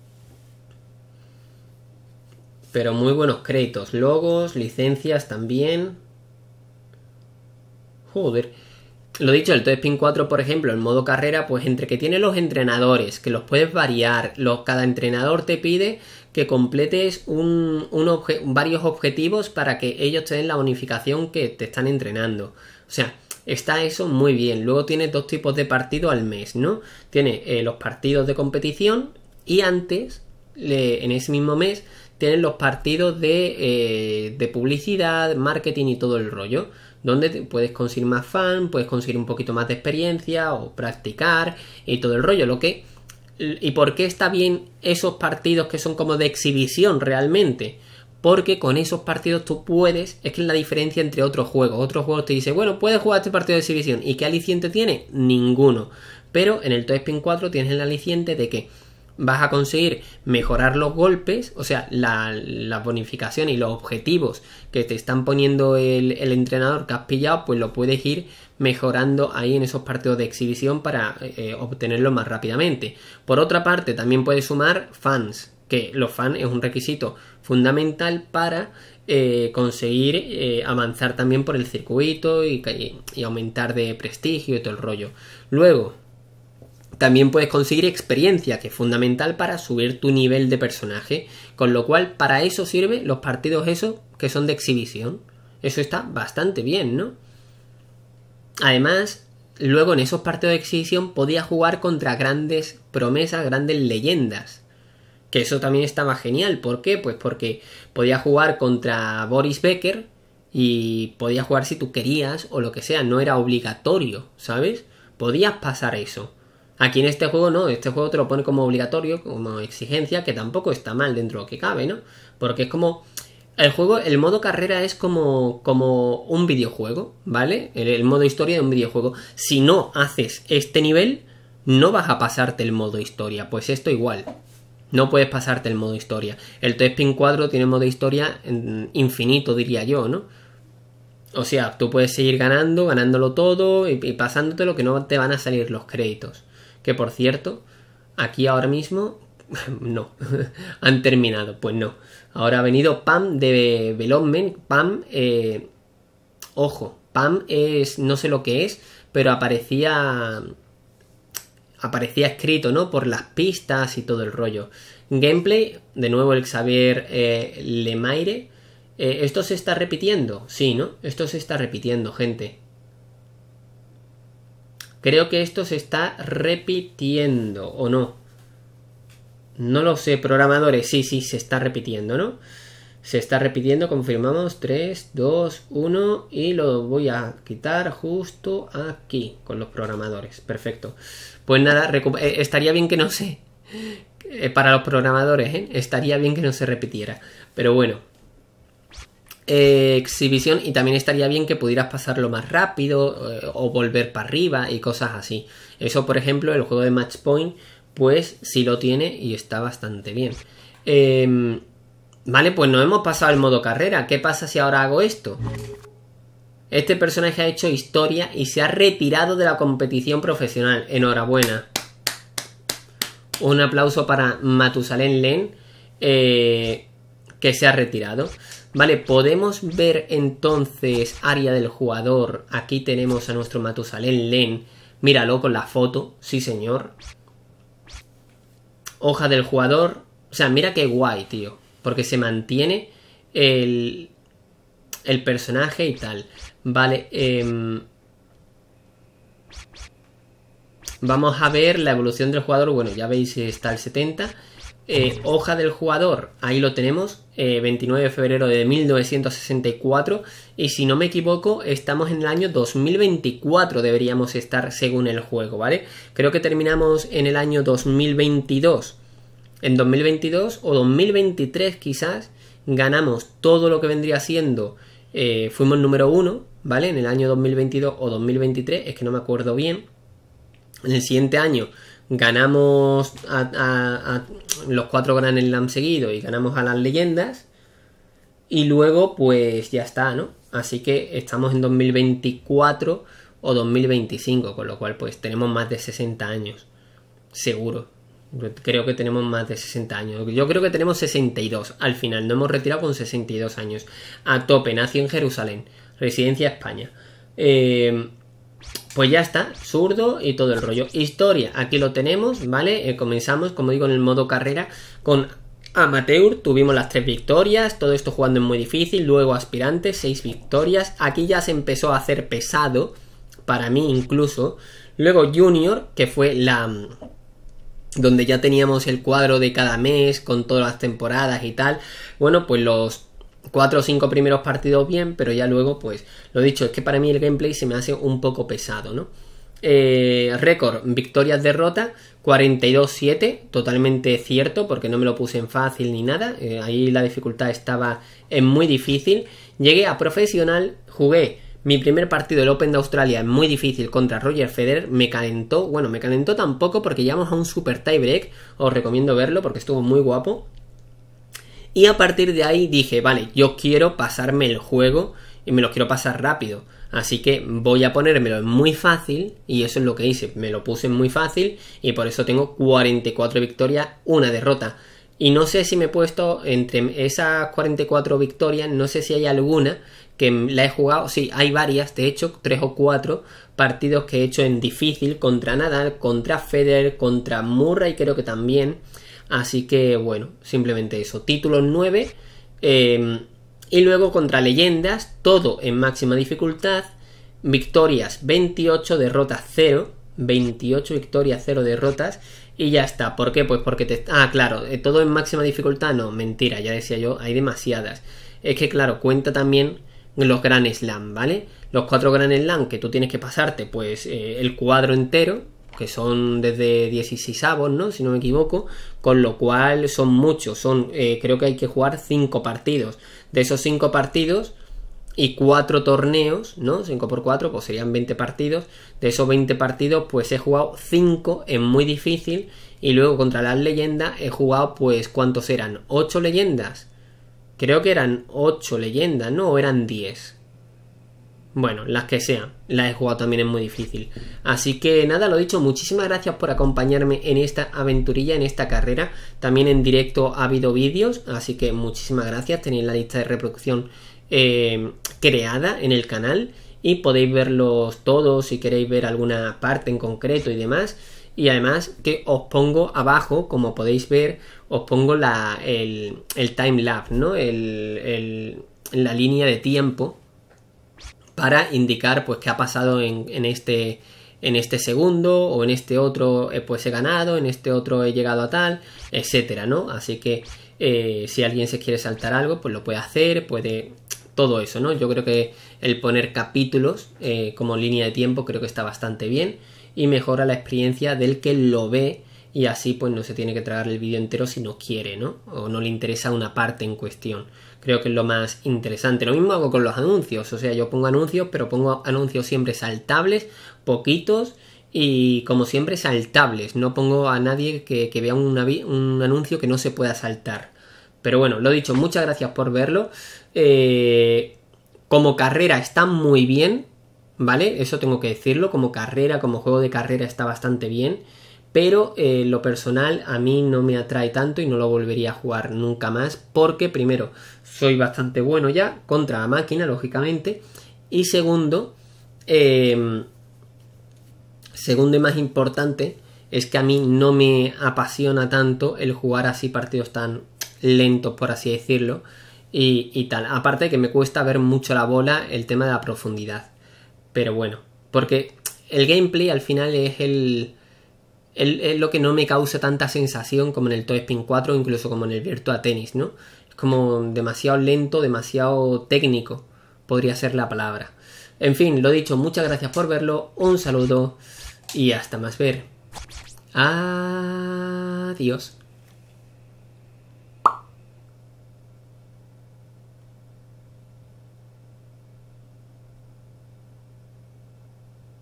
Pero muy buenos créditos, logos, licencias también. Joder. Lo dicho, el Toy Spin cuatro, por ejemplo, en modo carrera, pues entre que tiene los entrenadores, que los puedes variar, los, cada entrenador te pide que completes un, un obje, varios objetivos para que ellos te den la bonificación que te están entrenando. O sea, está eso muy bien. Luego tiene dos tipos de partidos al mes, ¿no? Tiene eh, los partidos de competición y antes, le, en ese mismo mes, tienen los partidos de, eh, de publicidad, marketing y todo el rollo, donde puedes conseguir más fan, puedes conseguir un poquito más de experiencia o practicar y todo el rollo. Lo que ¿Y por qué está bien esos partidos que son como de exhibición realmente? Porque con esos partidos tú puedes, es que es la diferencia entre otros juegos. Otros juegos te dicen, bueno, puedes jugar este partido de exhibición. ¿Y qué aliciente tiene? Ninguno. Pero en el Toy Spin cuatro tienes el aliciente de que vas a conseguir mejorar los golpes, o sea, la, la bonificación y los objetivos que te están poniendo el, el entrenador que has pillado, pues lo puedes ir mejorando ahí en esos partidos de exhibición para eh, obtenerlo más rápidamente. Por otra parte, también puedes sumar fans, que los fans es un requisito fundamental para eh, conseguir eh, avanzar también por el circuito y, y aumentar de prestigio y todo el rollo. Luego, también puedes conseguir experiencia, que es fundamental para subir tu nivel de personaje. Con lo cual, para eso sirven los partidos esos que son de exhibición. Eso está bastante bien, ¿no? Además, luego en esos partidos de exhibición podías jugar contra grandes promesas, grandes leyendas. Que eso también estaba genial. ¿Por qué? Pues porque podías jugar contra Boris Becker y podías jugar si tú querías o lo que sea, no era obligatorio, ¿sabes? Podías pasar eso. Aquí en este juego no, este juego te lo pone como obligatorio, como exigencia, que tampoco está mal dentro de lo que cabe, ¿no? Porque es como... El juego, el modo carrera es como, como un videojuego, ¿vale? El, el modo historia de un videojuego. Si no haces este nivel, no vas a pasarte el modo historia. Pues esto igual. No puedes pasarte el modo historia. El T-Spin cuatro tiene modo historia infinito, diría yo, ¿no? O sea, tú puedes seguir ganando, ganándolo todo y, y pasándote lo que no te van a salir los créditos. Que por cierto, aquí ahora mismo... no, han terminado, pues no. Ahora ha venido P A M de Development. P A M, eh, ojo, P A M es, no sé lo que es, pero aparecía aparecía escrito, ¿no? Por las pistas y todo el rollo. Gameplay, de nuevo el Xavier eh, Lemaire. Eh, ¿Esto se está repitiendo? Sí, ¿no? Esto se está repitiendo, gente. Creo que esto se está repitiendo, ¿o no? No lo sé, programadores, sí, sí, se está repitiendo, ¿no? Se está repitiendo, confirmamos, tres, dos, uno y lo voy a quitar justo aquí con los programadores, perfecto. Pues nada, eh, estaría bien que no se... Eh, para los programadores, ¿eh? Estaría bien que no se repitiera, pero bueno. Eh, exhibición, y también estaría bien que pudieras pasarlo más rápido eh, o volver para arriba y cosas así. Eso, por ejemplo, el juego de Match Point... pues sí lo tiene y está bastante bien. Eh, vale, pues nos hemos pasado el modo carrera. ¿Qué pasa si ahora hago esto? Este personaje ha hecho historia y se ha retirado de la competición profesional. Enhorabuena. Un aplauso para Matusalén Len, eh, que se ha retirado. Vale, podemos ver entonces área del jugador. Aquí tenemos a nuestro Matusalén Len. Míralo con la foto. Sí, señor. Hoja del jugador. O sea, mira qué guay, tío. Porque se mantiene el, el personaje y tal. Vale. Eh, vamos a ver la evolución del jugador. Bueno, ya veis, está el setenta. Eh, hoja del jugador. Ahí lo tenemos. Eh, veintinueve de febrero de mil novecientos sesenta y cuatro. Y si no me equivoco, estamos en el año dos mil veinticuatro. Deberíamos estar según el juego, ¿vale? Creo que terminamos en el año dos mil veintidós. En dos mil veintidós o dos mil veintitrés quizás ganamos todo lo que vendría siendo, eh, fuimos número uno, ¿vale? En el año dos mil veintidós o dos mil veintitrés, es que no me acuerdo bien. En el siguiente año ganamos a, a, a los cuatro Grand Slam seguidos y ganamos a las leyendas. Y luego pues ya está, ¿no? Así que estamos en dos mil veinticuatro o dos mil veinticinco, con lo cual pues tenemos más de sesenta años, seguro. Creo que tenemos más de sesenta años. Yo creo que tenemos sesenta y dos. Al final nos hemos retirado con sesenta y dos años. A tope, nació en Jerusalén. Residencia España. Eh, pues ya está. Zurdo y todo el rollo. Historia, aquí lo tenemos, ¿vale? Eh, comenzamos, como digo, en el modo carrera con amateur. Tuvimos las tres victorias. Todo esto jugando en muy difícil. Luego aspirantes, seis victorias. Aquí ya se empezó a hacer pesado. Para mí incluso. Luego junior, que fue la... donde ya teníamos el cuadro de cada mes con todas las temporadas y tal. Bueno, pues los cuatro o cinco primeros partidos bien, pero ya luego, pues, lo dicho, es que para mí el gameplay se me hace un poco pesado, ¿no? Eh, récord, victorias, derrota, cuarenta y dos siete, totalmente cierto, porque no me lo puse en fácil ni nada. Eh, ahí la dificultad estaba en muy difícil. Llegué a profesional, jugué mi primer partido del Open de Australia muy difícil contra Roger Federer. Me calentó, bueno, me calentó tampoco porque llegamos a un super tiebreak. Os recomiendo verlo porque estuvo muy guapo. Y a partir de ahí dije, vale, yo quiero pasarme el juego y me lo quiero pasar rápido. Así que voy a ponérmelo en muy fácil y eso es lo que hice. Me lo puse en muy fácil y por eso tengo cuarenta y cuatro victorias, una derrota. Y no sé si me he puesto entre esas cuarenta y cuatro victorias, no sé si hay alguna que la he jugado, sí, hay varias, de hecho, tres o cuatro partidos que he hecho en difícil, contra Nadal, contra Federer, contra Murray creo que también, así que bueno, simplemente eso, títulos nueve, eh, y luego contra leyendas, todo en máxima dificultad, victorias veintiocho, derrotas cero, veintiocho victorias, cero derrotas, y ya está. ¿Por qué? Pues porque te... Ah, claro, todo en máxima dificultad, no, mentira, ya decía yo, hay demasiadas. Es que claro, cuenta también los Grand Slam, ¿vale? Los cuatro Grand Slam que tú tienes que pasarte, pues eh, el cuadro entero, que son desde dieciséis avos, ¿no? Si no me equivoco, con lo cual son muchos, son eh, creo que hay que jugar cinco partidos. De esos cinco partidos y cuatro torneos, ¿no? cinco por cuatro, pues serían veinte partidos. De esos veinte partidos, pues he jugado cinco en muy difícil, y luego contra las leyendas he jugado, pues, ¿cuántos eran? ocho leyendas. Creo que eran ocho leyendas, ¿no? O eran diez. Bueno, las que sean, las he jugado también en muy difícil. Así que nada, lo dicho, muchísimas gracias por acompañarme en esta aventurilla, en esta carrera. También en directo ha habido vídeos, así que muchísimas gracias. Tenéis la lista de reproducción eh, creada en el canal y podéis verlos todos si queréis ver alguna parte en concreto y demás. Y además que os pongo abajo, como podéis ver, os pongo la, el, el timelapse, ¿no? El, el, la línea de tiempo para indicar pues qué ha pasado en, en, este, en este segundo, o en este otro eh, pues he ganado, en este otro he llegado a tal, etcétera, ¿no? Así que eh, si alguien se quiere saltar algo, pues lo puede hacer, puede... todo eso, ¿no? Yo creo que el poner capítulos eh, como línea de tiempo creo que está bastante bien y mejora la experiencia del que lo ve, y así pues no se tiene que tragar el vídeo entero si no quiere, ¿no? O no le interesa una parte en cuestión. Creo que es lo más interesante. Lo mismo hago con los anuncios, o sea, yo pongo anuncios, pero pongo anuncios siempre saltables, poquitos, y como siempre saltables. No pongo a nadie que, que vea un, un anuncio que no se pueda saltar. Pero bueno, lo dicho, muchas gracias por verlo. Eh, como carrera está muy bien, ¿vale? Eso tengo que decirlo, como carrera, como juego de carrera está bastante bien, pero eh, lo personal a mí no me atrae tanto y no lo volvería a jugar nunca más, porque primero, soy bastante bueno ya contra la máquina, lógicamente, y segundo, eh, segundo y más importante, es que a mí no me apasiona tanto el jugar así partidos tan lentos, por así decirlo, y, y tal. Aparte que me cuesta ver mucho la bola, el tema de la profundidad. Pero bueno, porque el gameplay al final es el, el, es lo que no me causa tanta sensación como en el Toy Spin cuatro o incluso como en el Virtua Tennis, ¿no? Es como demasiado lento, demasiado técnico, podría ser la palabra. En fin, lo dicho, muchas gracias por verlo, un saludo y hasta más ver. Adiós.